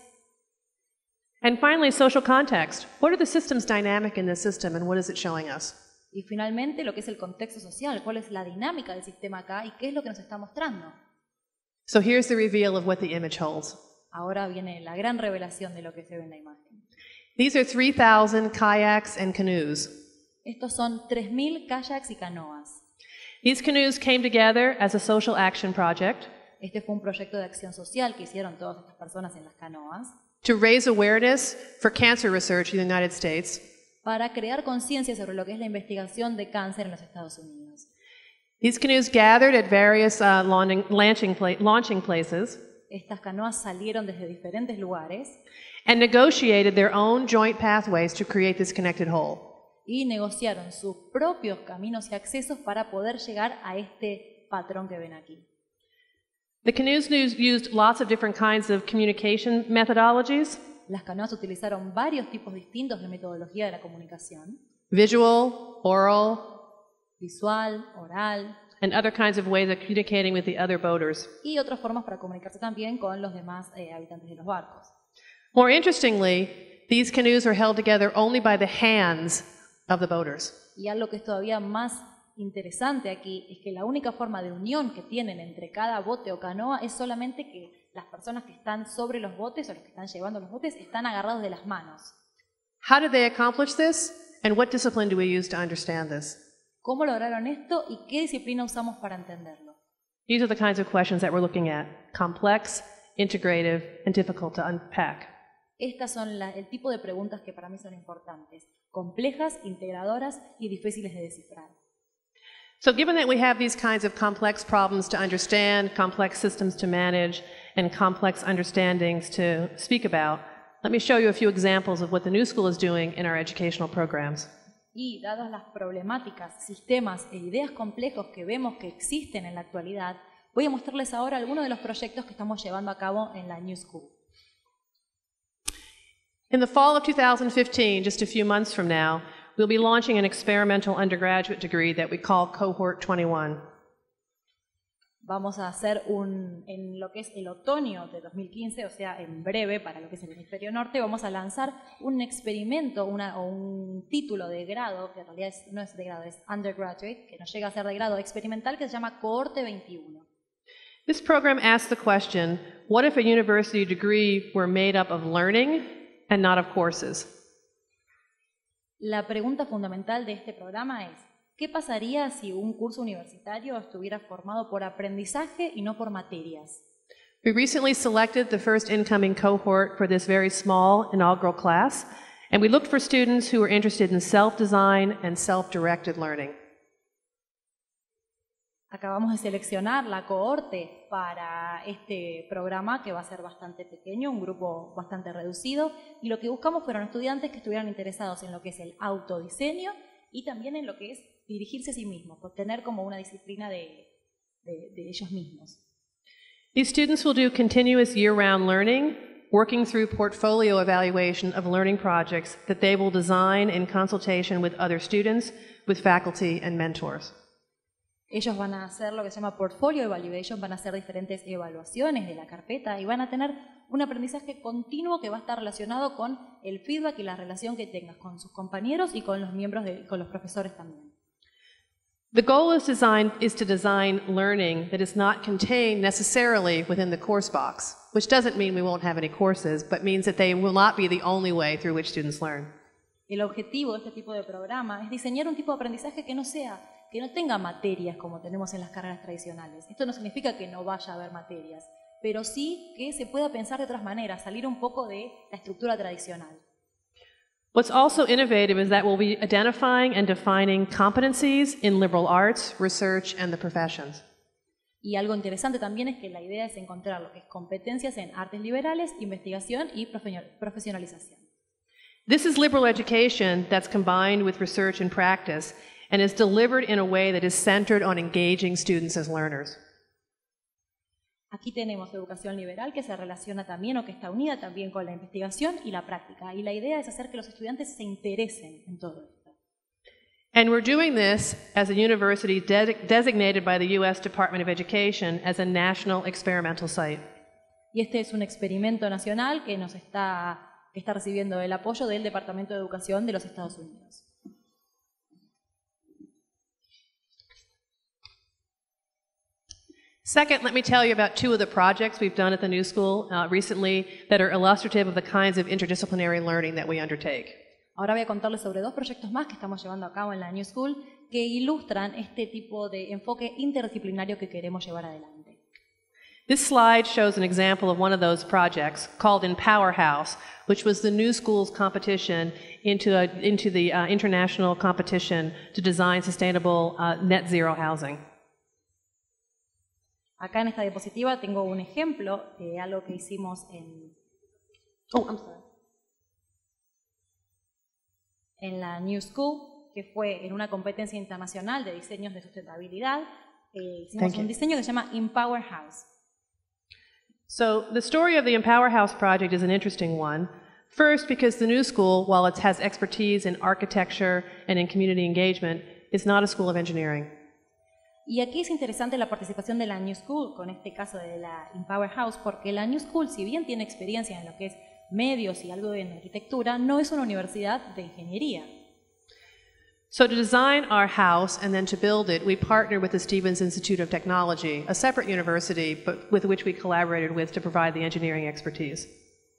And finally, social context. What are the systems dynamic in this system and what is it showing us? Y finalmente, lo que es el contexto social. ¿Cuál es la dinámica del sistema acá y qué es lo que nos está mostrando? So here's the reveal of what the image holds. Ahora viene la gran revelación de lo que se ve en la imagen. These are 3,000 kayaks and canoes. Estos son 3.000 kayaks y canoas. These canoes came together as a social action project Este fue un proyecto de acción social que hicieron todas estas personas en las canoas to raise awareness for cancer research in the United States. para crear conciencia sobre lo que es la investigación de cáncer en los Estados Unidos. These canoes gathered at various launching places Estas canoas salieron desde diferentes lugares and negotiated their own joint pathways to create this connected whole. y negociaron sus propios caminos y accesos para poder llegar a este patrón que ven aquí. The canoes used lots of different kinds of communication methodologies, Las canoas utilizaron varios tipos distintos de metodología de la comunicación, visual, oral, visual, oral and other kinds of ways of communicating with the other boaters. y otras formas para comunicarse también con los demás habitantes de los barcos. More interestingly, these canoes are held together only by the hands of the boaters. Y algo que es todavía más interesante aquí es que la única forma de unión que tienen entre cada bote o canoa es solamente que las personas que están sobre los botes o los que están llevando los botes están agarrados de las manos. How did they accomplish this? And what discipline do we use to understand this? ¿Cómo lograron esto y qué disciplina usamos para entenderlo? These are the kinds of questions that we're looking at: complex, integrative, and difficult to unpack. Estas son el tipo de preguntas que para mí son importantes, complejas, integradoras y difíciles de descifrar. So given that we have these kinds of complex problems to understand, complex systems to manage, and complex understandings to speak about, let me show you a few examples of what the New School is doing in our educational programs. Y dadas las problemáticas, sistemas e ideas complejos que vemos que existen en la actualidad, voy a mostrarles ahora algunos de los proyectos que estamos llevando a cabo en la New School. In the fall of 2015, just a few months from now, we'll be launching an experimental undergraduate degree that we call Cohort 21. Vamos a hacer en lo que es el otoño de 2015, o sea, en breve, para lo que es el hemisferio norte, vamos a lanzar un experimento o un título de grado, que en realidad no es de grado, es undergraduate, que no llega a ser de grado experimental, que se llama Cohorte 21. This program asks the question, what if a university degree were made up of learning and not of courses? La pregunta fundamental de este programa es, ¿qué pasaría si un curso universitario estuviera formado por aprendizaje y no por materias? We recently selected the first incoming cohort for this very small inaugural class, and we looked for students who were interested in self-design and self-directed learning. Acabamos de seleccionar la cohorte para este programa que va a ser bastante pequeño, un grupo bastante reducido, y lo que buscamos fueron estudiantes que estuvieran interesados en lo que es el autodiseño y también en lo que es dirigirse a sí mismos, por tener como una disciplina de ellos mismos. These students will do continuous year-round learning, working through portfolio evaluation of learning projects that they will design in consultation with other students, with faculty and mentors. Ellos van a hacer lo que se llama portfolio evaluation, van a hacer diferentes evaluaciones de la carpeta y van a tener un aprendizaje continuo que va a estar relacionado con el feedback y la relación que tengas con sus compañeros y con los miembros, con los profesores también. The goal is to design learning that is not contained necessarily within the course box, which doesn't mean we won't have any courses, but means that they will not be the only way through which students learn. El objetivo de este tipo de programa es diseñar un tipo de aprendizaje que no tenga materias como tenemos en las carreras tradicionales. Esto no significa que no vaya a haber materias, pero sí que se pueda pensar de otras maneras, salir un poco de la estructura tradicional. What's also innovative is that we'll be identifying and defining competencies in liberal arts, research, and the professions. Y algo interesante también es que la idea es encontrar lo que es competencias en artes liberales, investigación y profesionalización. This is liberal education that's combined with research and practice and is delivered in a way that is centered on engaging students as learners. Aquí tenemos educación liberal que se relaciona también o que está unida también con la investigación y la práctica. Y la idea es hacer que los estudiantes se interesen en todo esto. And we're doing this as a university designated by the U.S. Department of Education as a national experimental site. Y este es un experimento nacional que está recibiendo el apoyo del Departamento de Educación de los Estados Unidos. Second, let me tell you about two of the projects we've done at the New School recently that are illustrative of the kinds of interdisciplinary learning that we undertake. Ahora voy a contarles sobre dos proyectos más que estamos llevando a cabo en la New School que ilustran este tipo de enfoque interdisciplinario que queremos llevar adelante. This slide shows an example of one of those projects called Empower House, which was the New School's competition into the international competition to design sustainable net zero housing. Acá en esta diapositiva tengo un ejemplo de algo que hicimos en la New School, que fue en una competencia internacional de diseños de sustentabilidad. Hicimos un diseño que se llama Empower House. So the story of the Empower House project is an interesting one. First, because the New School, while it has expertise in architecture and in community engagement, is not a school of engineering. Y aquí es interesante la participación de la New School con este caso de la Empower House, porque la New School, si bien tiene experiencia en lo que es medios y algo en arquitectura, no es una universidad de ingeniería. So to design our house and then to build it, we partnered with the Stevens Institute of Technology, a separate university, but with which we collaborated with to provide the engineering expertise.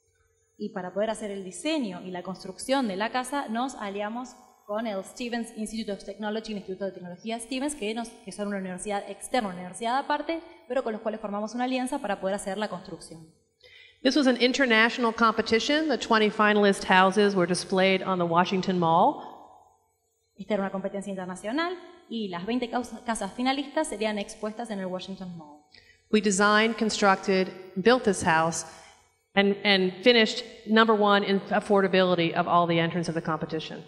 Y para poder hacer el diseño y la construcción de la casa, nos aliamos con el Stevens Institute of Technology, el Instituto de Tecnología Stevens, que son una universidad externa, una universidad aparte, pero con los cuales formamos una alianza para poder hacer la construcción. This was an international competition. The 20 finalist houses were displayed on the Washington Mall. Esta era una competencia internacional y las 20 casas finalistas serían expuestas en el Washington Mall. We designed, constructed, built this house, and finished number one in affordability of all the entrants of the competition.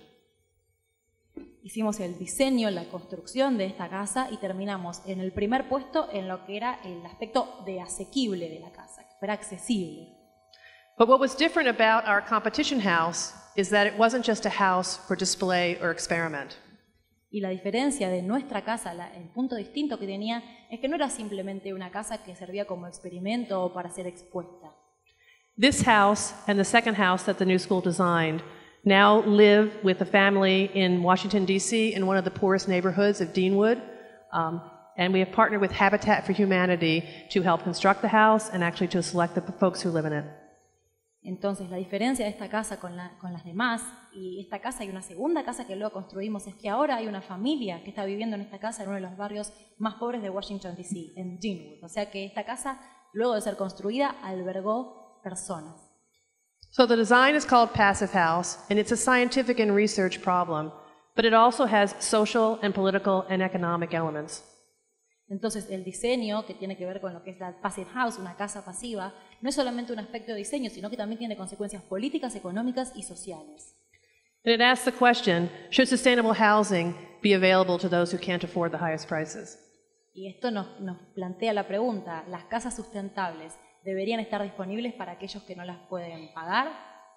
Hicimos el diseño, la construcción de esta casa y terminamos en el primer puesto en lo que era el aspecto de asequible de la casa, que fuera accesible. But what was different about our competition house is that it wasn't just a house for display or experiment. Y la diferencia de nuestra casa, el punto distinto que tenía, es que no era simplemente una casa que servía como experimento o para ser expuesta. This house and the second house that the New School designed now live with a family in Washington, D.C., in one of the poorest neighborhoods of Deanwood. And we have partnered with Habitat for Humanity to help construct the house and actually to select the folks who live in it. Entonces, la diferencia de esta casa con las demás, y esta casa y una segunda casa que luego construimos, es que ahora hay una familia que está viviendo en esta casa en uno de los barrios más pobres de Washington, D.C., en Deanwood. O sea que esta casa, luego de ser construida, albergó personas. So the design is called Passive House, and it's a scientific and research problem, but it also has social and political and economic elements. Entonces, el diseño, que tiene que ver con lo que es la Passive House, una casa pasiva, no es solamente un aspecto de diseño, sino que también tiene consecuencias políticas, económicas y sociales. And it asks the question, should sustainable housing be available to those who can't afford the highest prices? Y esto nos plantea la pregunta, ¿las casas sustentables deberían estar disponibles para aquellos que no las pueden pagar?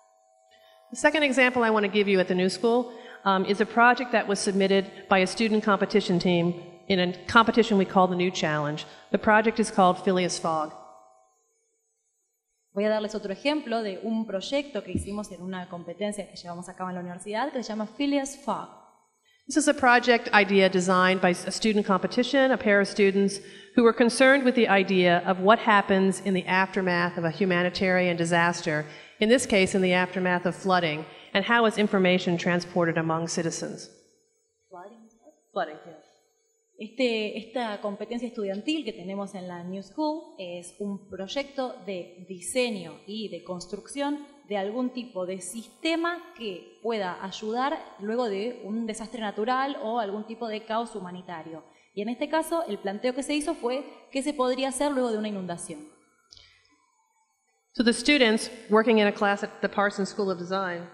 The second example I want to give you at the New School is a project that was submitted by a student competition team in a competition we call the New Challenge. The project is called Phileas Fogg. Voy a darles otro ejemplo de un proyecto que hicimos en una competencia que llevamos a cabo en la universidad que se llama Phileas Fogg. This is a project idea designed by a student competition, a pair of students who were concerned with the idea of what happens in the aftermath of a humanitarian disaster, in this case in the aftermath of flooding, and how is information transported among citizens. Flooding, yes. Esta competencia estudiantil que tenemos en la New School es un proyecto de diseño y de construcción de algún tipo de sistema que pueda ayudar luego de un desastre natural o algún tipo de caos humanitario. Y en este caso, el planteo que se hizo fue qué se podría hacer luego de una inundación. So the students working in a class at the Parsons School of Design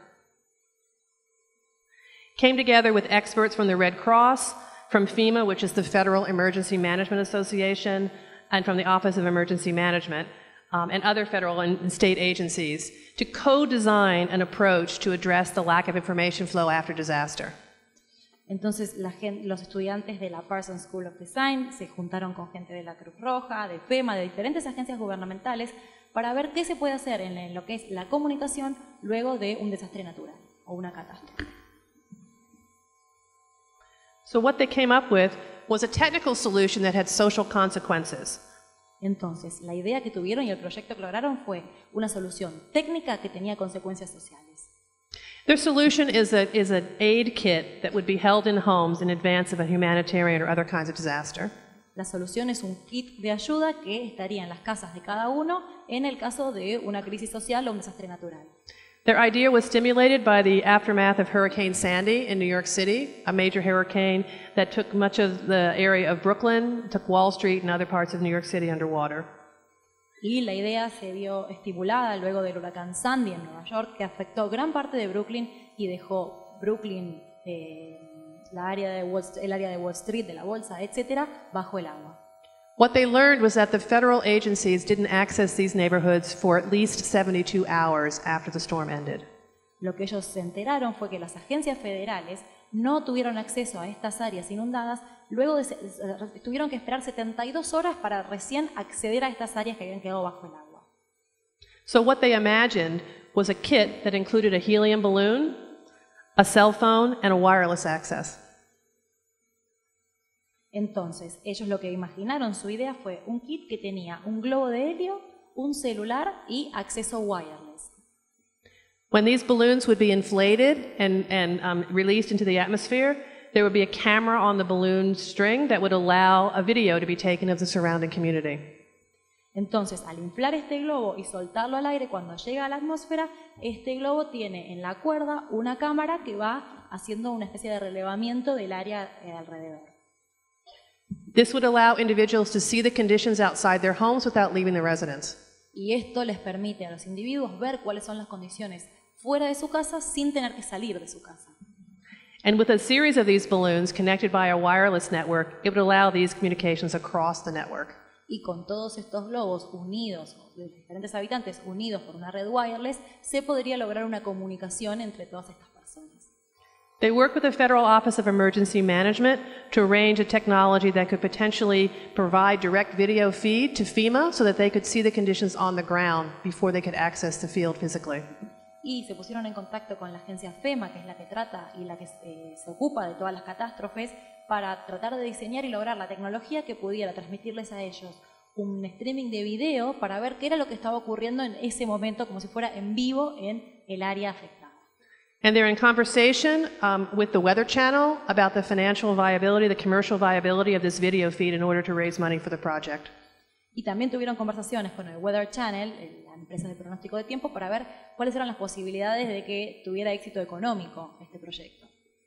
came together with experts from the Red Cross, from FEMA, which is the Federal Emergency Management Association, and from the Office of Emergency Management, and other federal and state agencies, to co-design an approach to address the lack of information flow after disaster. Entonces los estudiantes de la Parsons School of Design se juntaron con gente de la Cruz Roja, de FEMA, de diferentes agencias gubernamentales para ver qué se puede hacer en lo que es la comunicación luego de un desastre natural o una catástrofe. So what they came up with was a technical solution that had social consequences. Entonces, la idea que tuvieron y el proyecto que lograron fue una solución técnica que tenía consecuencias sociales. Their solution is an aid kit that would be held in homes in advance of a humanitarian or other kinds of disaster. La solución es un kit de ayuda que estaría en las casas de cada uno en el caso de una crisis social o un desastre natural. Their idea was stimulated by the aftermath of Hurricane Sandy in New York City, a major hurricane that took much of the area of Brooklyn, took Wall Street and other parts of New York City underwater. Y la idea se vio estimulada luego del huracán Sandy en Nueva York, que afectó gran parte de Brooklyn y dejó Brooklyn, el área de Wall Street, de la bolsa, etcétera, bajo el agua. What they learned was that the federal agencies didn't access these neighborhoods for at least 72 hours after the storm ended. Lo que ellos se enteraron fue que las agencias federales no tuvieron acceso a estas áreas inundadas, luego tuvieron que esperar 72 horas para recién acceder a estas áreas que habían quedado bajo el agua. So what they imagined was a kit that included a helium balloon, a cell phone, and a wireless access. Entonces, ellos lo que imaginaron, su idea fue un kit que tenía un globo de helio, un celular y acceso wireless. When these balloons would be inflated and released into the atmosphere, there would be a camera on the balloon string that would allow a video to be taken of the surrounding community. Entonces, al inflar este globo y soltarlo al aire cuando llega a la atmósfera, este globo tiene en la cuerda una cámara que va haciendo una especie de relevamiento del área alrededor. This would allow individuals to see the conditions outside their homes without leaving the residence. Y esto les permite a los individuos ver cuáles son las condiciones fuera de su casa sin tener que salir de su casa. And with a series of these balloons connected by a wireless network, it would allow these communications across the network. Y con todos estos globos unidos, de diferentes habitantes unidos por una red wireless, se podría lograr una comunicación entre todas estas personas. They worked with the Federal Office of Emergency Management to arrange a technology that could potentially provide direct video feed to FEMA so that they could see the conditions on the ground before they could access the field physically. Y se pusieron en contacto con la agencia FEMA, que es la que trata y la que se ocupa de todas las catástrofes, para tratar de diseñar y lograr la tecnología que pudiera transmitirles a ellos un streaming de video para ver qué era lo que estaba ocurriendo en ese momento, como si fuera en vivo en el área afectada. And they're in conversation with the Weather Channel about the financial viability, the commercial viability of this video feed in order to raise money for the project. Y también tuvieron conversaciones con el Weather Channel, la empresa de pronóstico de tiempo, para ver cuáles eran las posibilidades de que tuviera éxito económico este proyecto.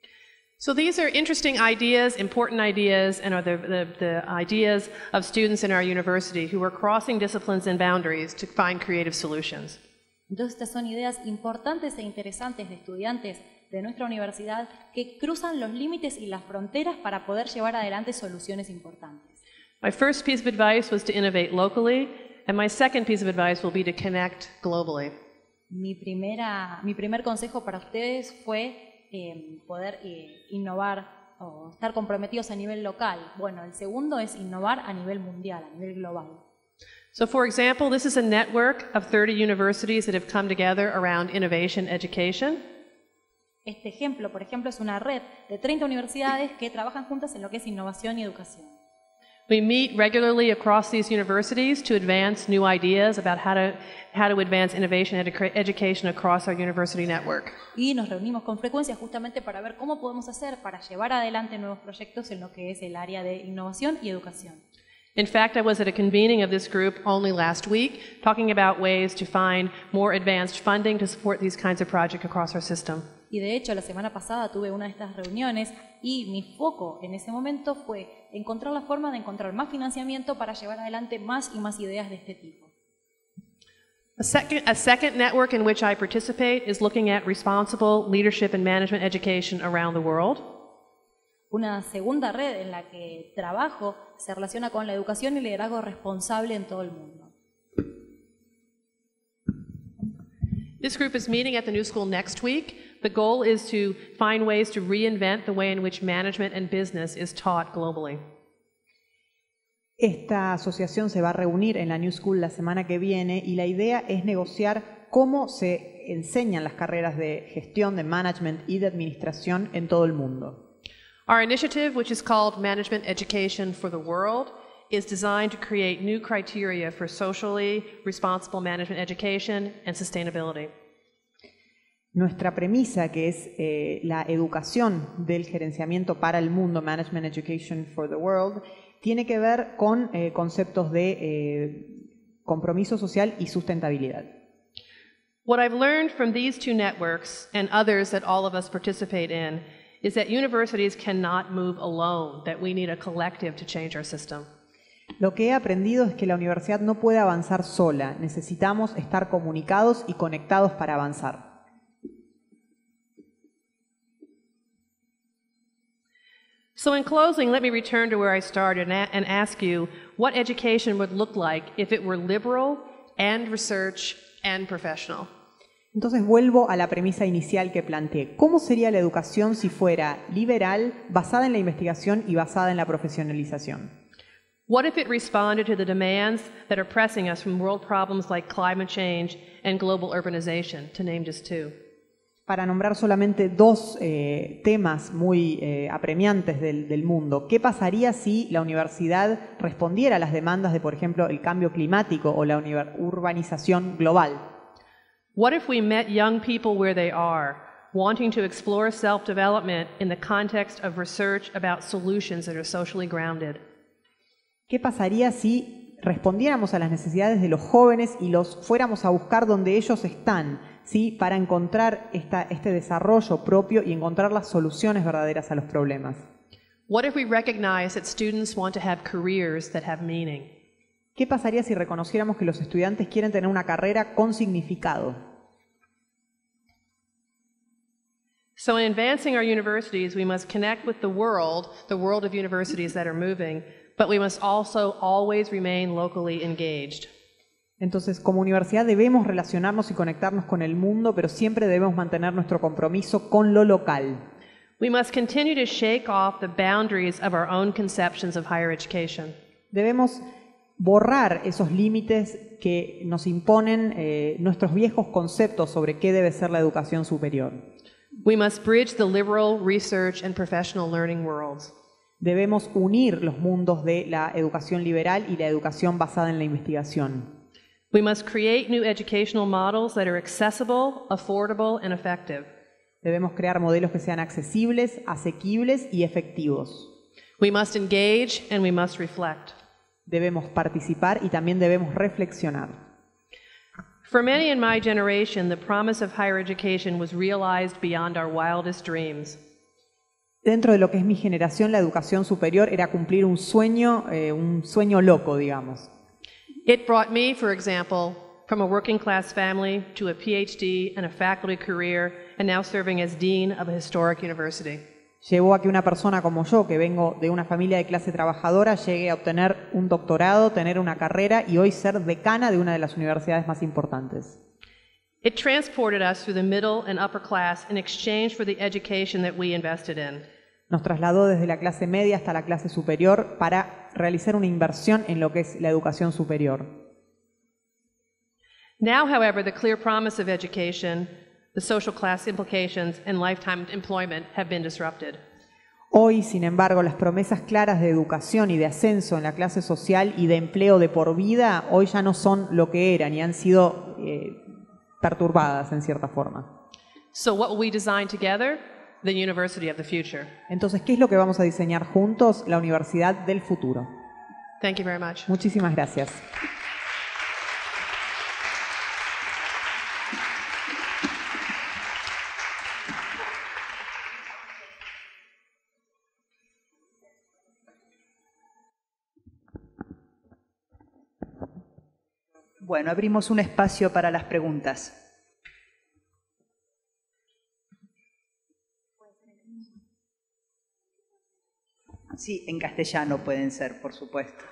So these are interesting ideas, important ideas, and are the ideas of students in our university who are crossing disciplines and boundaries to find creative solutions. Entonces estas son ideas importantes e interesantes de estudiantes de nuestra universidad que cruzan los límites y las fronteras para poder llevar adelante soluciones importantes. My first piece of advice was to innovate locally, and my second piece of advice will be to connect globally. Mi primer consejo para ustedes fue poder innovar o estar comprometidos a nivel local. Bueno, el segundo es innovar a nivel mundial, a nivel global. So for example, this is a network of 30 universities that have come together around innovation education. Este ejemplo, por ejemplo, es una red de 30 universidades que trabajan juntas en lo que es innovación y educación. We meet regularly across these universities to advance new ideas about how to advance innovation education across our university network. Y nos reunimos con frecuencia justamente para ver cómo podemos hacer para llevar adelante nuevos proyectos en lo que es el área de innovación y educación. In fact, I was at a convening of this group only last week, talking about ways to find more advanced funding to support these kinds of projects across our system. Y de hecho, la semana pasada tuve una de estas reuniones y mi foco en ese momento fue encontrar la forma de encontrar más financiamiento para llevar adelante más y más ideas de este tipo. A second network in which I participate is looking at responsible leadership and management education around the world. Una segunda red en la que trabajo se relaciona con la educación y liderazgo responsable en todo el mundo. This group is meeting at the New School next week. The goal is to find ways to reinvent the way in which management and business is taught globally. Esta asociación se va a reunir en la New School la semana que viene y la idea es negociar cómo se enseñan las carreras de gestión, de management y de administración en todo el mundo. Our initiative, which is called Management Education for the World, is designed to create new criteria for socially responsible management education and sustainability. Nuestra premisa, que es la educación del gerenciamiento para el mundo, Management Education for the World, tiene que ver con conceptos de compromiso social y sustentabilidad. What I've learned from these two networks and others that all of us participate in is that universities cannot move alone, that we need a collective to change our system. Lo que he aprendido es que la universidad no puede avanzar sola, necesitamos estar comunicados y conectados para avanzar. So in closing, let me return to where I started and ask you what education would look like if it were liberal and research and professional. Entonces vuelvo a la premisa inicial que planteé. ¿Cómo sería la educación si fuera liberal, basada en la investigación y basada en la profesionalización? What if it responded to the demands that are pressing us from world problems like climate change and global urbanization, to name just two? Para nombrar solamente dos temas muy apremiantes del mundo, ¿qué pasaría si la universidad respondiera a las demandas de, por ejemplo, el cambio climático o la urbanización global? What if we met young people where they are, wanting to explore self-development in the context of research about solutions that are socially grounded? ¿Qué pasaría si respondiéramos a las necesidades de los jóvenes y los fuéramos a buscar donde ellos están, ¿sí? Para encontrar este desarrollo propio y encontrar las soluciones verdaderas a los problemas? What if we recognize that students want to have careers that have meaning? ¿Qué pasaría si reconociéramos que los estudiantes quieren tener una carrera con significado? So in advancing our universities, we must connect with the world of universities that are moving, but we must also always remain locally engaged. Entonces, como universidad debemos relacionarnos y conectarnos con el mundo, pero siempre debemos mantener nuestro compromiso con lo local. We must continue to shake off the boundaries of our own conceptions of higher education. Debemos borrar esos límites que nos imponen nuestros viejos conceptos sobre qué debe ser la educación superior. We must bridge the liberal, research, and professional learning worlds. Debemos unir los mundos de la educación liberal y la educación basada en la investigación. We must create new educational models that are accessible, affordable, and effective. Debemos crear modelos que sean accesibles, asequibles y efectivos. We must engage and we must reflect. Debemos participar y también debemos reflexionar. For many in my generation, the promise of higher education was realized beyond our wildest dreams. Dentro de lo que es mi generación, la educación superior era cumplir un sueño loco, digamos. It brought me, for example, from a working class family to a PhD and a faculty career, and now serving as dean of a historic university. Llevó a que una persona como yo, que vengo de una familia de clase trabajadora, llegue a obtener un doctorado, tener una carrera y hoy ser decana de una de las universidades más importantes. It transported us through the middle and upper class in exchange for the education that we invested in. Nos trasladó desde la clase media hasta la clase superior para realizar una inversión en lo que es la educación superior. Now, however, the clear promise of education, the social class implications, and lifetime employment have been disrupted. Hoy, sin embargo, las promesas claras de educación y de ascenso en la clase social y de empleo de por vida, hoy ya no son lo que eran y han sido perturbadas en cierta forma. So what will we design together? The university of the future. Entonces, ¿qué es lo que vamos a diseñar juntos? La universidad del futuro. Thank you very much. Muchísimas gracias. Bueno, abrimos un espacio para las preguntas. Sí, en castellano pueden ser, por supuesto.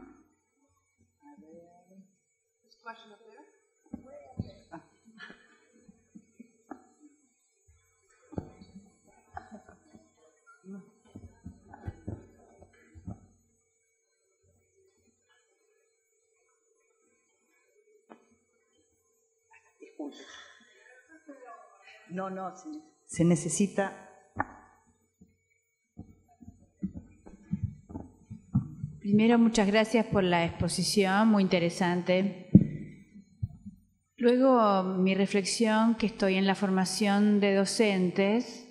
No, se necesita. Primero, muchas gracias por la exposición, muy interesante. Luego, mi reflexión, que estoy en la formación de docentes,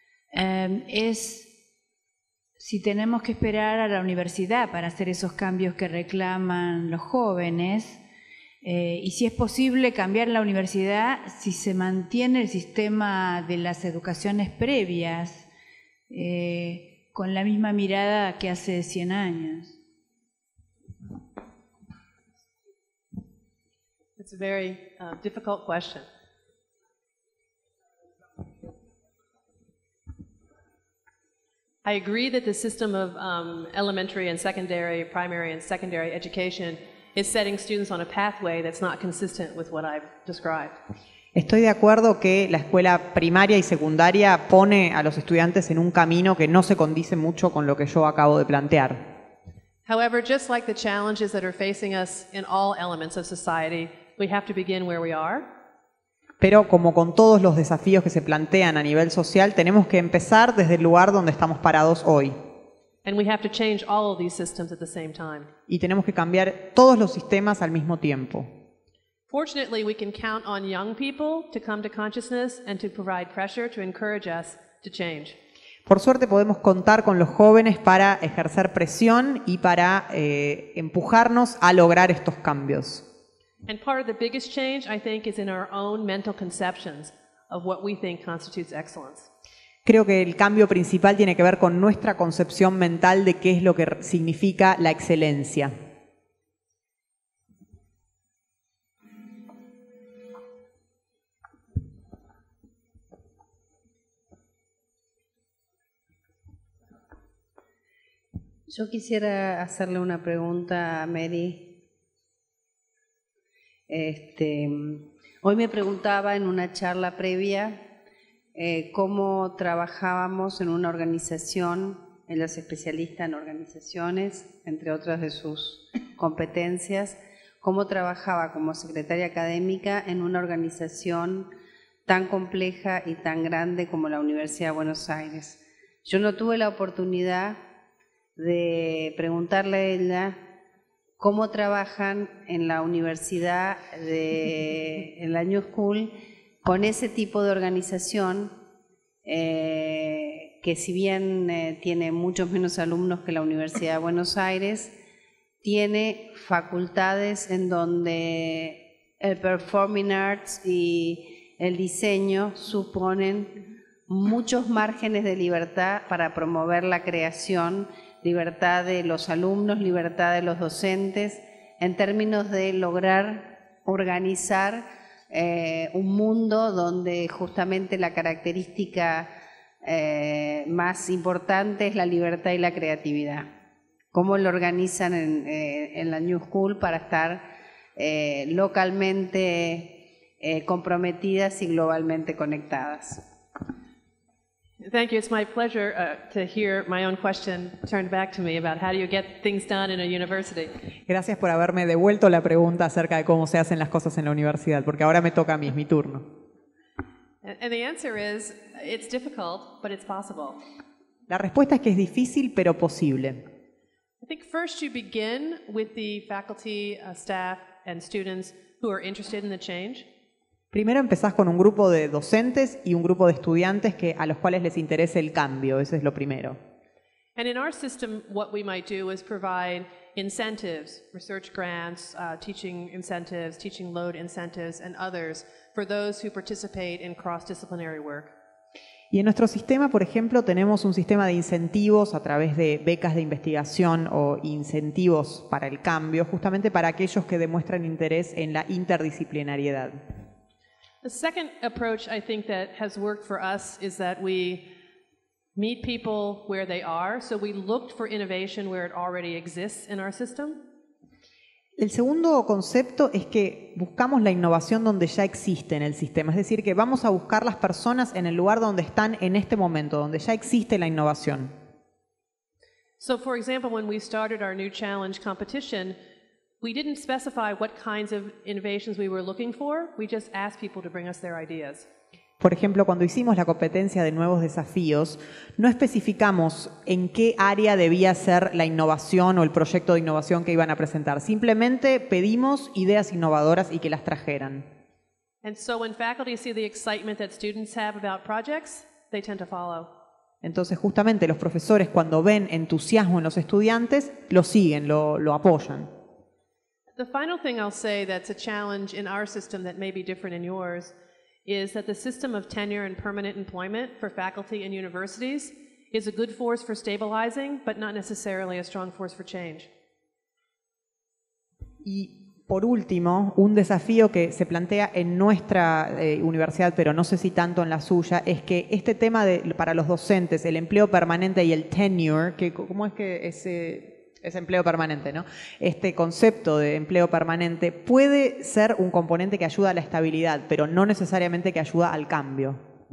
es si tenemos que esperar a la universidad para hacer esos cambios que reclaman los jóvenes, y si es posible cambiar la universidad si se mantiene el sistema de las educaciones previas con la misma mirada que hace 100 años. It's a very difficult question. I agree that the system of elementary and secondary, primary and secondary education is setting students on a pathway that's not consistent with what I've described. Estoy de acuerdo que la escuela primaria y secundaria pone a los estudiantes en un camino que no se condice mucho con lo que yo acabo de plantear. However, just like the challenges that are facing us in all elements of society, we have to begin where we are. Pero como con todos los desafíos que se plantean a nivel social, tenemos que empezar desde el lugar donde estamos parados hoy. And we have to change all of these systems at the same time. Y tenemos que cambiar todos los sistemas al mismo tiempo. Fortunately, we can count on young people to come to consciousness and to provide pressure to encourage us to change. Por suerte podemos contar con los jóvenes para ejercer presión y para empujarnos a lograr estos cambios. And part of the biggest change, I think, is in our own mental conceptions of what we think constitutes excellence. Creo que el cambio principal tiene que ver con nuestra concepción mental de qué es lo que significa la excelencia. Yo quisiera hacerle una pregunta a Mary. Hoy me preguntaba en una charla previa cómo trabajábamos en una organización, ella es especialista en organizaciones, entre otras de sus competencias, cómo trabajaba como secretaria académica en una organización tan compleja y tan grande como la Universidad de Buenos Aires. Yo no tuve la oportunidad de preguntarle a ella cómo trabajan en la universidad, en la New School, con ese tipo de organización que si bien tiene muchos menos alumnos que la Universidad de Buenos Aires, tiene facultades en donde el performing arts y el diseño suponen muchos márgenes de libertad para promover la creación, libertad de los alumnos, libertad de los docentes, en términos de lograr organizar un mundo donde justamente la característica más importante es la libertad y la creatividad. ¿Cómo lo organizan en la New School para estar localmente comprometidas y globalmente conectadas? Thank you. It's my pleasure to hear my own question turned back to me about how do you get things done in a university. Gracias por haberme devuelto la pregunta acerca de cómo se hacen las cosas en la universidad, porque ahora me toca a mí, es mi turno. And the answer is, it's difficult, but it's possible. La respuesta es que es difícil, pero posible. I think first you begin with the faculty, staff, and students who are interested in the change. Primero empezás con un grupo de docentes y un grupo de estudiantes a los cuales les interesa el cambio, eso es lo primero. And in our system, what we might do is provide incentives, research grants, teaching incentives, teaching load incentives, and others for those who participate in cross-disciplinary work. Y en nuestro sistema, por ejemplo, tenemos un sistema de incentivos a través de becas de investigación o incentivos para el cambio, justamente para aquellos que demuestran interés en la interdisciplinariedad. The second approach I think that has worked for us is that we meet people where they are. So we looked for innovation where it already exists in our system. El segundo concepto es que buscamos la innovación donde ya existe en el sistema, es decir, que vamos a buscar las personas en el lugar donde están en este momento, donde ya existe la innovación. So for example, when we started our new challenge competition, we didn't specify what kinds of innovations we were looking for. We just asked people to bring us their ideas. Por ejemplo, cuando hicimos la competencia de nuevos desafíos, no especificamos en qué área debía ser la innovación o el proyecto de innovación que iban a presentar. Simplemente pedimos ideas innovadoras y que las trajeran. And so when faculty see the excitement that students have about projects, they tend to follow. Entonces, justamente los profesores, cuando ven entusiasmo en los estudiantes, lo siguen, lo apoyan. The final thing I'll say that's a challenge in our system that may be different in yours is that the system of tenure and permanent employment for faculty in universities is a good force for stabilizing, but not necessarily a strong force for change. Y por último, un desafío que se plantea en nuestra universidad, pero no sé si tanto en la suya, es que este tema para los docentes, el empleo permanente y el tenure, que ¿cómo es que es empleo permanente, ¿no? Este concepto de empleo permanente puede ser un componente que ayuda a la estabilidad, pero no necesariamente que ayuda al cambio.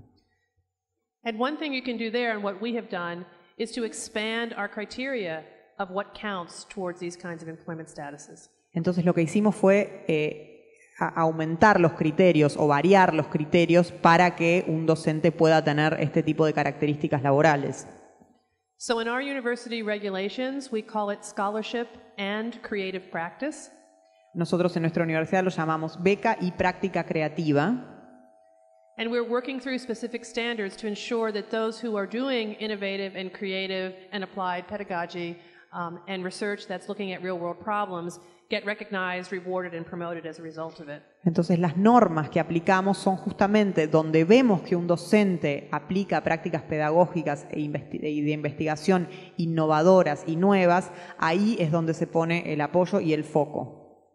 And one thing you can do there, and what we have done, is to expand our criteria of what counts towards these kinds of employment statuses. Entonces lo que hicimos fue aumentar los criterios o variar los criterios para que un docente pueda tener este tipo de características laborales. So in our university regulations, we call it scholarship and creative practice. Nosotros en nuestra universidad lo llamamos beca y práctica creativa. And we're working through specific standards to ensure that those who are doing innovative and creative and applied pedagogy and research that's looking at real-world problems get recognized, rewarded, and promoted as a result of it. Entonces las normas que aplicamos son justamente donde vemos que un docente aplica prácticas pedagógicas y de investigación innovadoras y nuevas, ahí es donde se pone el apoyo y el foco.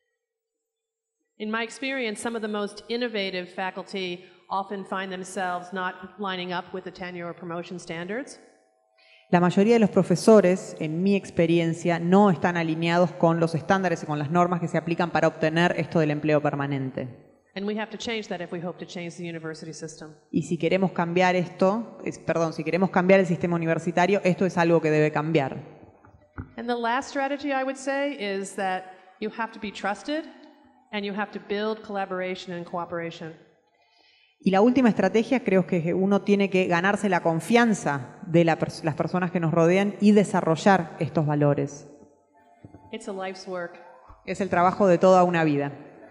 In my experience, some of the most innovative faculty often find themselves not lining up with the tenure or promotion standards. La mayoría de los profesores, en mi experiencia, no están alineados con los estándares y con las normas que se aplican para obtener esto del empleo permanente. And we have to change that if we hope to change the university system. Y si queremos cambiar si queremos cambiar el sistema universitario, esto es algo que debe cambiar. And the last strategy I would say is that you have to be trusted and you have to build collaboration and cooperation. Y la última estrategia creo que uno tiene que ganarse la confianza de las personas que nos rodean y desarrollar estos valores. It's a life's work. Es el trabajo de toda una vida.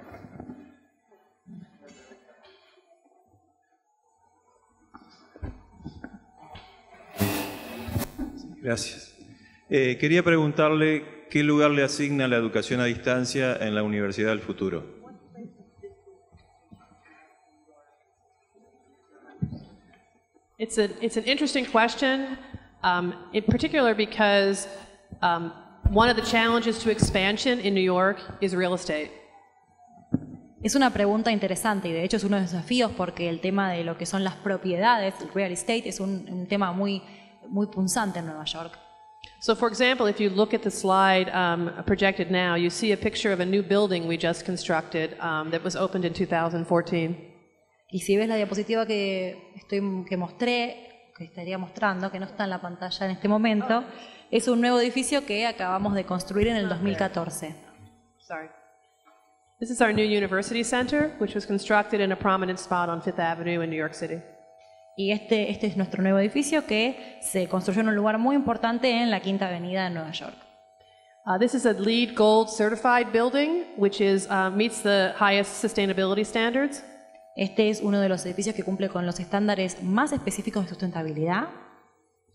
Gracias. Quería preguntarle qué lugar le asigna la educación a distancia en la Universidad del Futuro. It's an interesting question, in particular because one of the challenges to expansion in New York is real estate. Es una pregunta interesante y de hecho es uno de los desafíos porque el tema de lo que son las propiedades, el real estate, es un tema muy punzante en Nueva York. So for example, if you look at the slide projected now, you see a picture of a new building we just constructed that was opened in 2014. Y si ves la diapositiva que estaría mostrando, que no está en la pantalla en este momento, es un nuevo edificio que acabamos de construir en el 2014. Sorry. This is our new university center, which was constructed in a prominent spot on Fifth Avenue in New York City. Y este es nuestro nuevo edificio que se construyó en un lugar muy importante en la Quinta Avenida de Nueva York. This is a LEED Gold certified building, which meets the highest sustainability standards. Este es uno de los edificios que cumple con los estándares más específicos de sustentabilidad.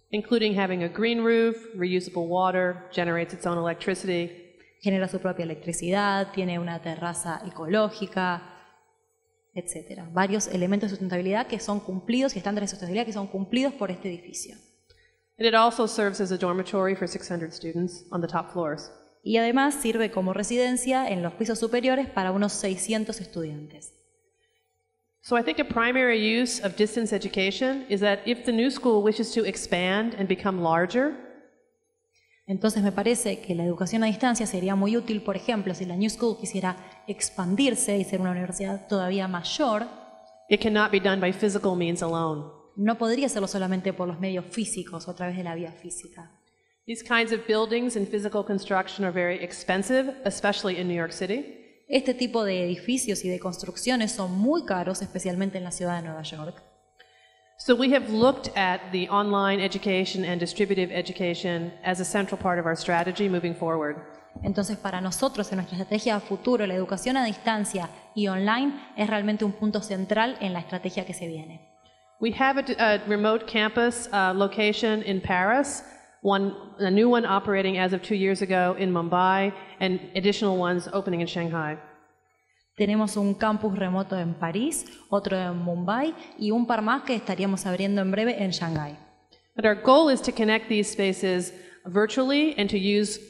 including having a green roof, reusable water, generates its own electricity. Genera su propia electricidad, tiene una terraza ecológica, etc. Varios elementos de sustentabilidad que son cumplidos y estándares de sustentabilidad que son cumplidos por este edificio. And it also serves as a dormitory for 600 students on the top floors. Y además sirve como residencia en los pisos superiores para unos 600 estudiantes. So I think a primary use of distance education is that if the new school wishes to expand and become larger, Entonces me parece que la educación a distancia sería muy útil, por ejemplo, si la New School quisiera expandirse y ser una universidad todavía mayor, it cannot be done by physical means alone. no podría hacerlo solamente por los medios físicos o a través de la vía física. These kinds of buildings and physical construction are very expensive, especially in New York City. Este tipo de edificios y de construcciones son muy caros, especialmente en la ciudad de Nueva York. So we have looked at the online education and distributive education as a central part of our strategy moving forward. Entonces, para nosotros, en nuestra estrategia a futuro, la educación a distancia y online es realmente un punto central en la estrategia que se viene. We have a remote campus location in Paris, a new one operating as of 2 years ago in Mumbai, and additional ones opening in Shanghai. Tenemos un campus remoto en París, otro en Mumbai y un par más que estaríamos abriendo en breve en Shanghái. But our goal is to connect these spaces virtually and to use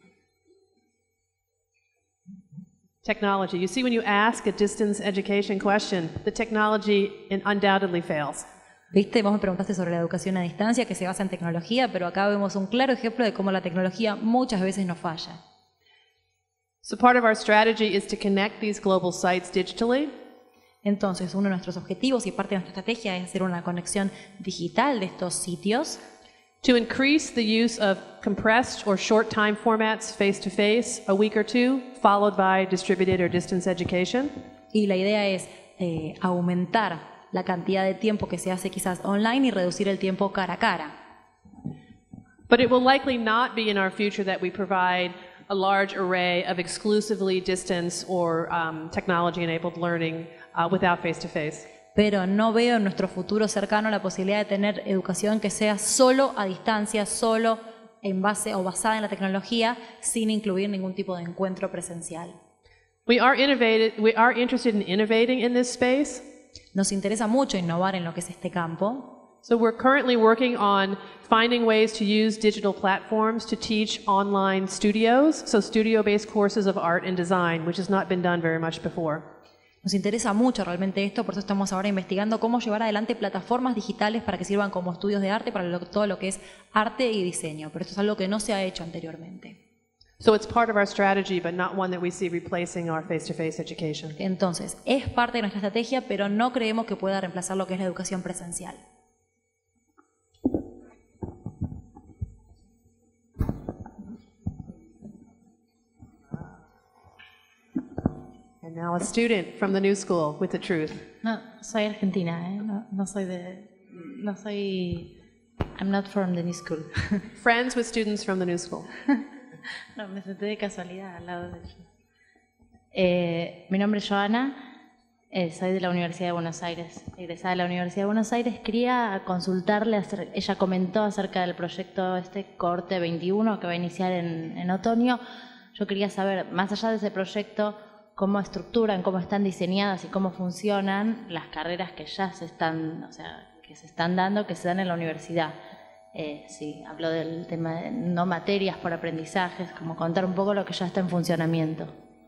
technology. You see, when you ask a distance education question, the technology undoubtedly fails. ¿Viste? Vos me preguntaste sobre la educación a distancia que se basa en tecnología, pero acá vemos un claro ejemplo de cómo la tecnología muchas veces nos falla. So part of our strategy is to connect these global sites digitally. Entonces, uno de nuestros objetivos y parte de nuestra estrategia es hacer una conexión digital de estos sitios, to increase the use of compressed or short time formats face-to-face, a week or two, followed by distributed or distance education. y la idea es aumentar la cantidad de tiempo que se hace quizás online y reducir el tiempo cara a cara. But it will likely not be in our future that we provide a large array of exclusively distance or technology-enabled learning without face-to-face. Pero no veo en nuestro futuro cercano la posibilidad de tener educación que sea solo a distancia, solo en base o basada en la tecnología, sin incluir ningún tipo de encuentro presencial. We are interested in innovating in this space. Nos interesa mucho innovar en lo que es este campo. So we're currently working on finding ways to use digital platforms to teach online studios, so studio-based courses of art and design, which has not been done very much before. Nos interesa mucho realmente esto, por eso estamos ahora investigando cómo llevar adelante plataformas digitales para que sirvan como estudios de arte para todo lo que es arte y diseño, pero esto es algo que no se ha hecho anteriormente. So it's part of our strategy, but not one that we see replacing our face-to-face education. Entonces, es parte de nuestra estrategia, pero no creemos que pueda reemplazar lo que es la educación presencial. And now a student from the new school with the truth. No, soy argentina, ¿eh? No soy, I'm not from the new school. Friends with students from the new school. No, me senté de casualidad al lado de ellos. Mi nombre es Joana, soy de la Universidad de Buenos Aires, egresada de la Universidad de Buenos Aires. Quería consultarle, ella comentó acerca del proyecto Cohorte 21 que va a iniciar en otoño. Yo quería saber, más allá de ese proyecto, cómo estructuran, cómo están diseñadas y cómo funcionan las carreras que ya se están, que se están dando, que se dan en la universidad. Sí, hablo del tema de no materias por aprendizajes, como contar un poco lo que ya está en funcionamiento.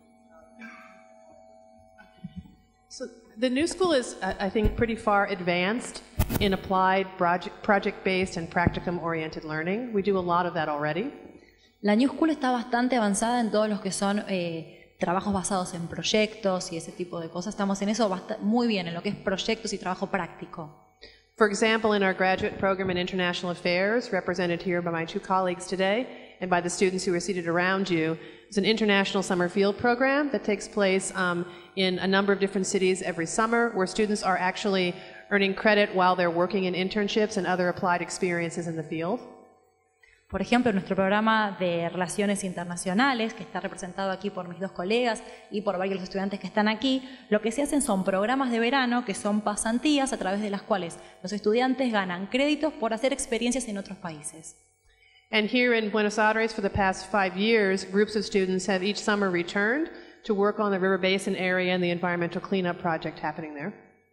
So the new school is, I think, pretty far advanced in applied project-based and practicum-oriented learning. We do a lot of that already. La New School está bastante avanzada en todos los que son trabajos basados en proyectos y ese tipo de cosas. Estamos en eso muy bien, en lo que es proyectos y trabajo práctico. For example, in our graduate program in International Affairs, represented here by my two colleagues today, and by the students who are seated around you, it's an international summer field program that takes place in a number of different cities every summer, where students are actually earning credit while they're working in internships and other applied experiences in the field. Por ejemplo, nuestro programa de Relaciones Internacionales, que está representado aquí por mis dos colegas y por varios estudiantes que están aquí, lo que se hacen son programas de verano que son pasantías a través de las cuales los estudiantes ganan créditos por hacer experiencias en otros países. And here in Buenos Aires, for the past 5 years, groups of students have each summer returned to work on the river basin area and the environmental cleanup project happening there.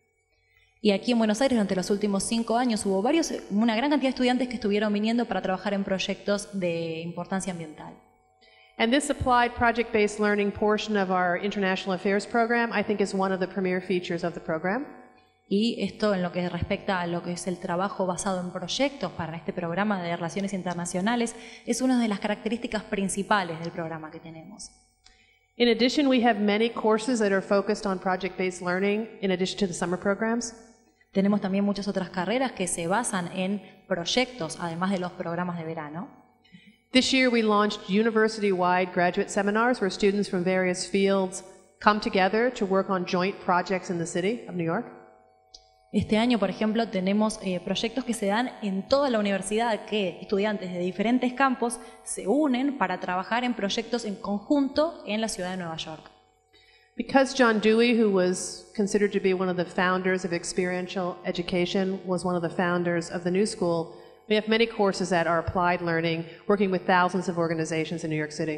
Y aquí en Buenos Aires, durante los últimos 5 años, hubo una gran cantidad de estudiantes que estuvieron viniendo para trabajar en proyectos de importancia ambiental. And this applied project-based learning portion of our International Affairs program, I think, is one of the premier features of the program. Y esto en lo que respecta a lo que es el trabajo basado en proyectos para este programa de Relaciones Internacionales, es una de las características principales del programa que tenemos. In addition, we have many courses that are focused on project-based learning in addition to the summer programs. Tenemos también muchas otras carreras que se basan en proyectos, además de los programas de verano. This year we launched university-wide graduate seminars where students from various fields come together to work on joint projects in the city of New York. Este año, por ejemplo, tenemos proyectos que se dan en toda la universidad, que estudiantes de diferentes campos se unen para trabajar en proyectos en conjunto en la ciudad de Nueva York. Because John Dewey, who was considered to be one of the founders of experiential education, was one of the founders of the New School, we have many courses that are applied learning, working with thousands of organizations in New York City.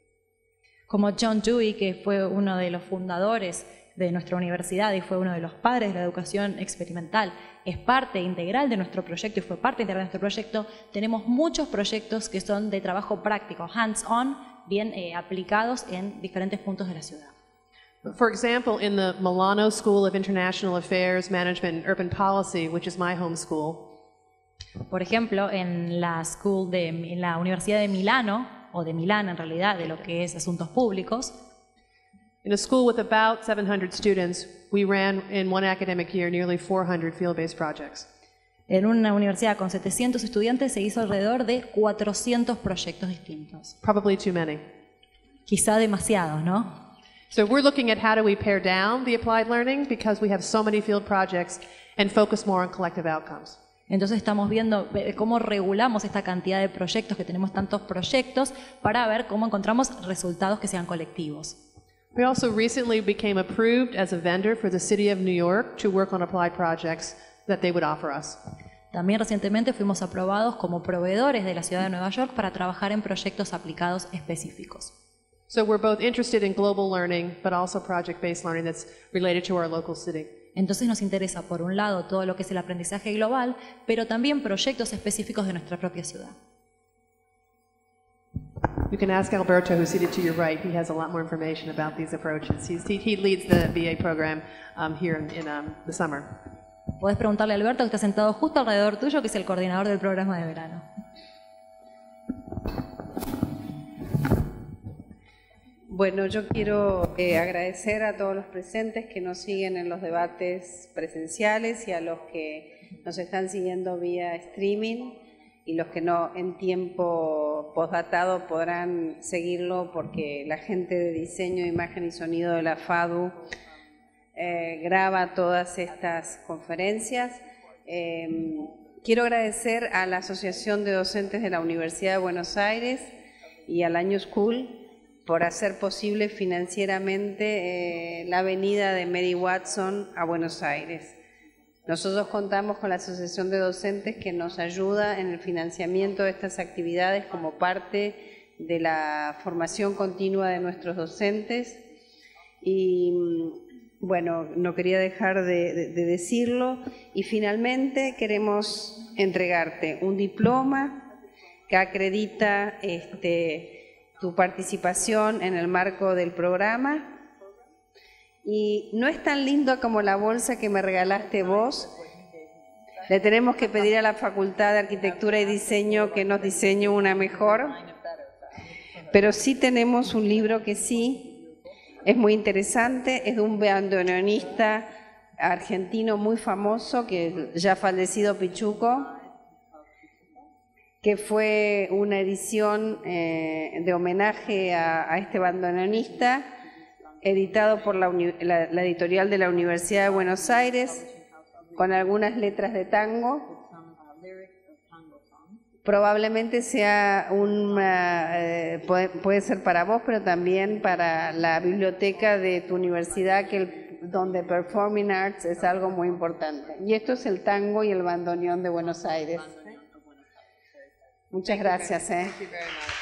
Como John Dewey, que fue uno de los fundadores de nuestra universidad y fue uno de los padres de la educación experimental, es parte integral de nuestro proyecto y fue parte integral de nuestro proyecto, tenemos muchos proyectos que son de trabajo práctico, hands-on, bien aplicados en diferentes puntos de la ciudad. For example, in the Milano School of International Affairs, Management and Urban Policy, which is my home school. Por ejemplo, en la Universidad de Milano, o de Milán en realidad, de lo que es asuntos públicos. In a school with about 700 students, we ran in one academic year nearly 400 field-based projects. En una universidad con 700 estudiantes se hizo alrededor de 400 proyectos distintos. Probably too many. Quizá demasiados, ¿no? So we're looking at how do we pare down the applied learning because we have so many field projects and focus more on collective outcomes. Entonces estamos viendo cómo regulamos esta cantidad de proyectos, que tenemos tantos proyectos, para ver cómo encontramos resultados que sean colectivos. We also recently became approved as a vendor for the City of New York to work on applied projects that they would offer us. También recientemente fuimos aprobados como proveedores de la ciudad de Nueva York para trabajar en proyectos aplicados específicos. So we're both interested in global learning, but also project-based learning that's related to our local city. Entonces nos interesa, por un lado, todo lo que es el aprendizaje global, pero también proyectos específicos de nuestra propia ciudad. You can ask Alberto, who's seated to your right. He has a lot more information about these approaches. He leads the BA program here in the summer. Podés preguntarle a Alberto, que está sentado justo alrededor tuyo, que es el coordinador del programa de verano. Bueno, yo quiero agradecer a todos los presentes que nos siguen en los debates presenciales y a los que nos están siguiendo vía streaming y los que no en tiempo postdatado podrán seguirlo porque la gente de diseño, imagen y sonido de la FADU graba todas estas conferencias. Quiero agradecer a la Asociación de Docentes de la Universidad de Buenos Aires y a la New School por hacer posible financieramente la venida de Mary Watson a Buenos Aires. Nosotros contamos con la Asociación de Docentes que nos ayuda en el financiamiento de estas actividades como parte de la formación continua de nuestros docentes y bueno, no quería dejar de decirlo. Y finalmente queremos entregarte un diploma que acredita tu participación en el marco del programa. Y no es tan lindo como la bolsa que me regalaste vos. Le tenemos que pedir a la Facultad de Arquitectura y Diseño que nos diseñe una mejor. Pero sí tenemos un libro que sí es muy interesante, es de un bandoneonista argentino muy famoso, que ya fallecido Pichuco, que fue una edición de homenaje a este bandoneonista, editado por la editorial de la Universidad de Buenos Aires, con algunas letras de tango. probablemente sea puede ser para vos, pero también para la biblioteca de tu universidad, donde Performing Arts es algo muy importante. Y esto es el tango y el bandoneón de Buenos Aires. Muchas gracias.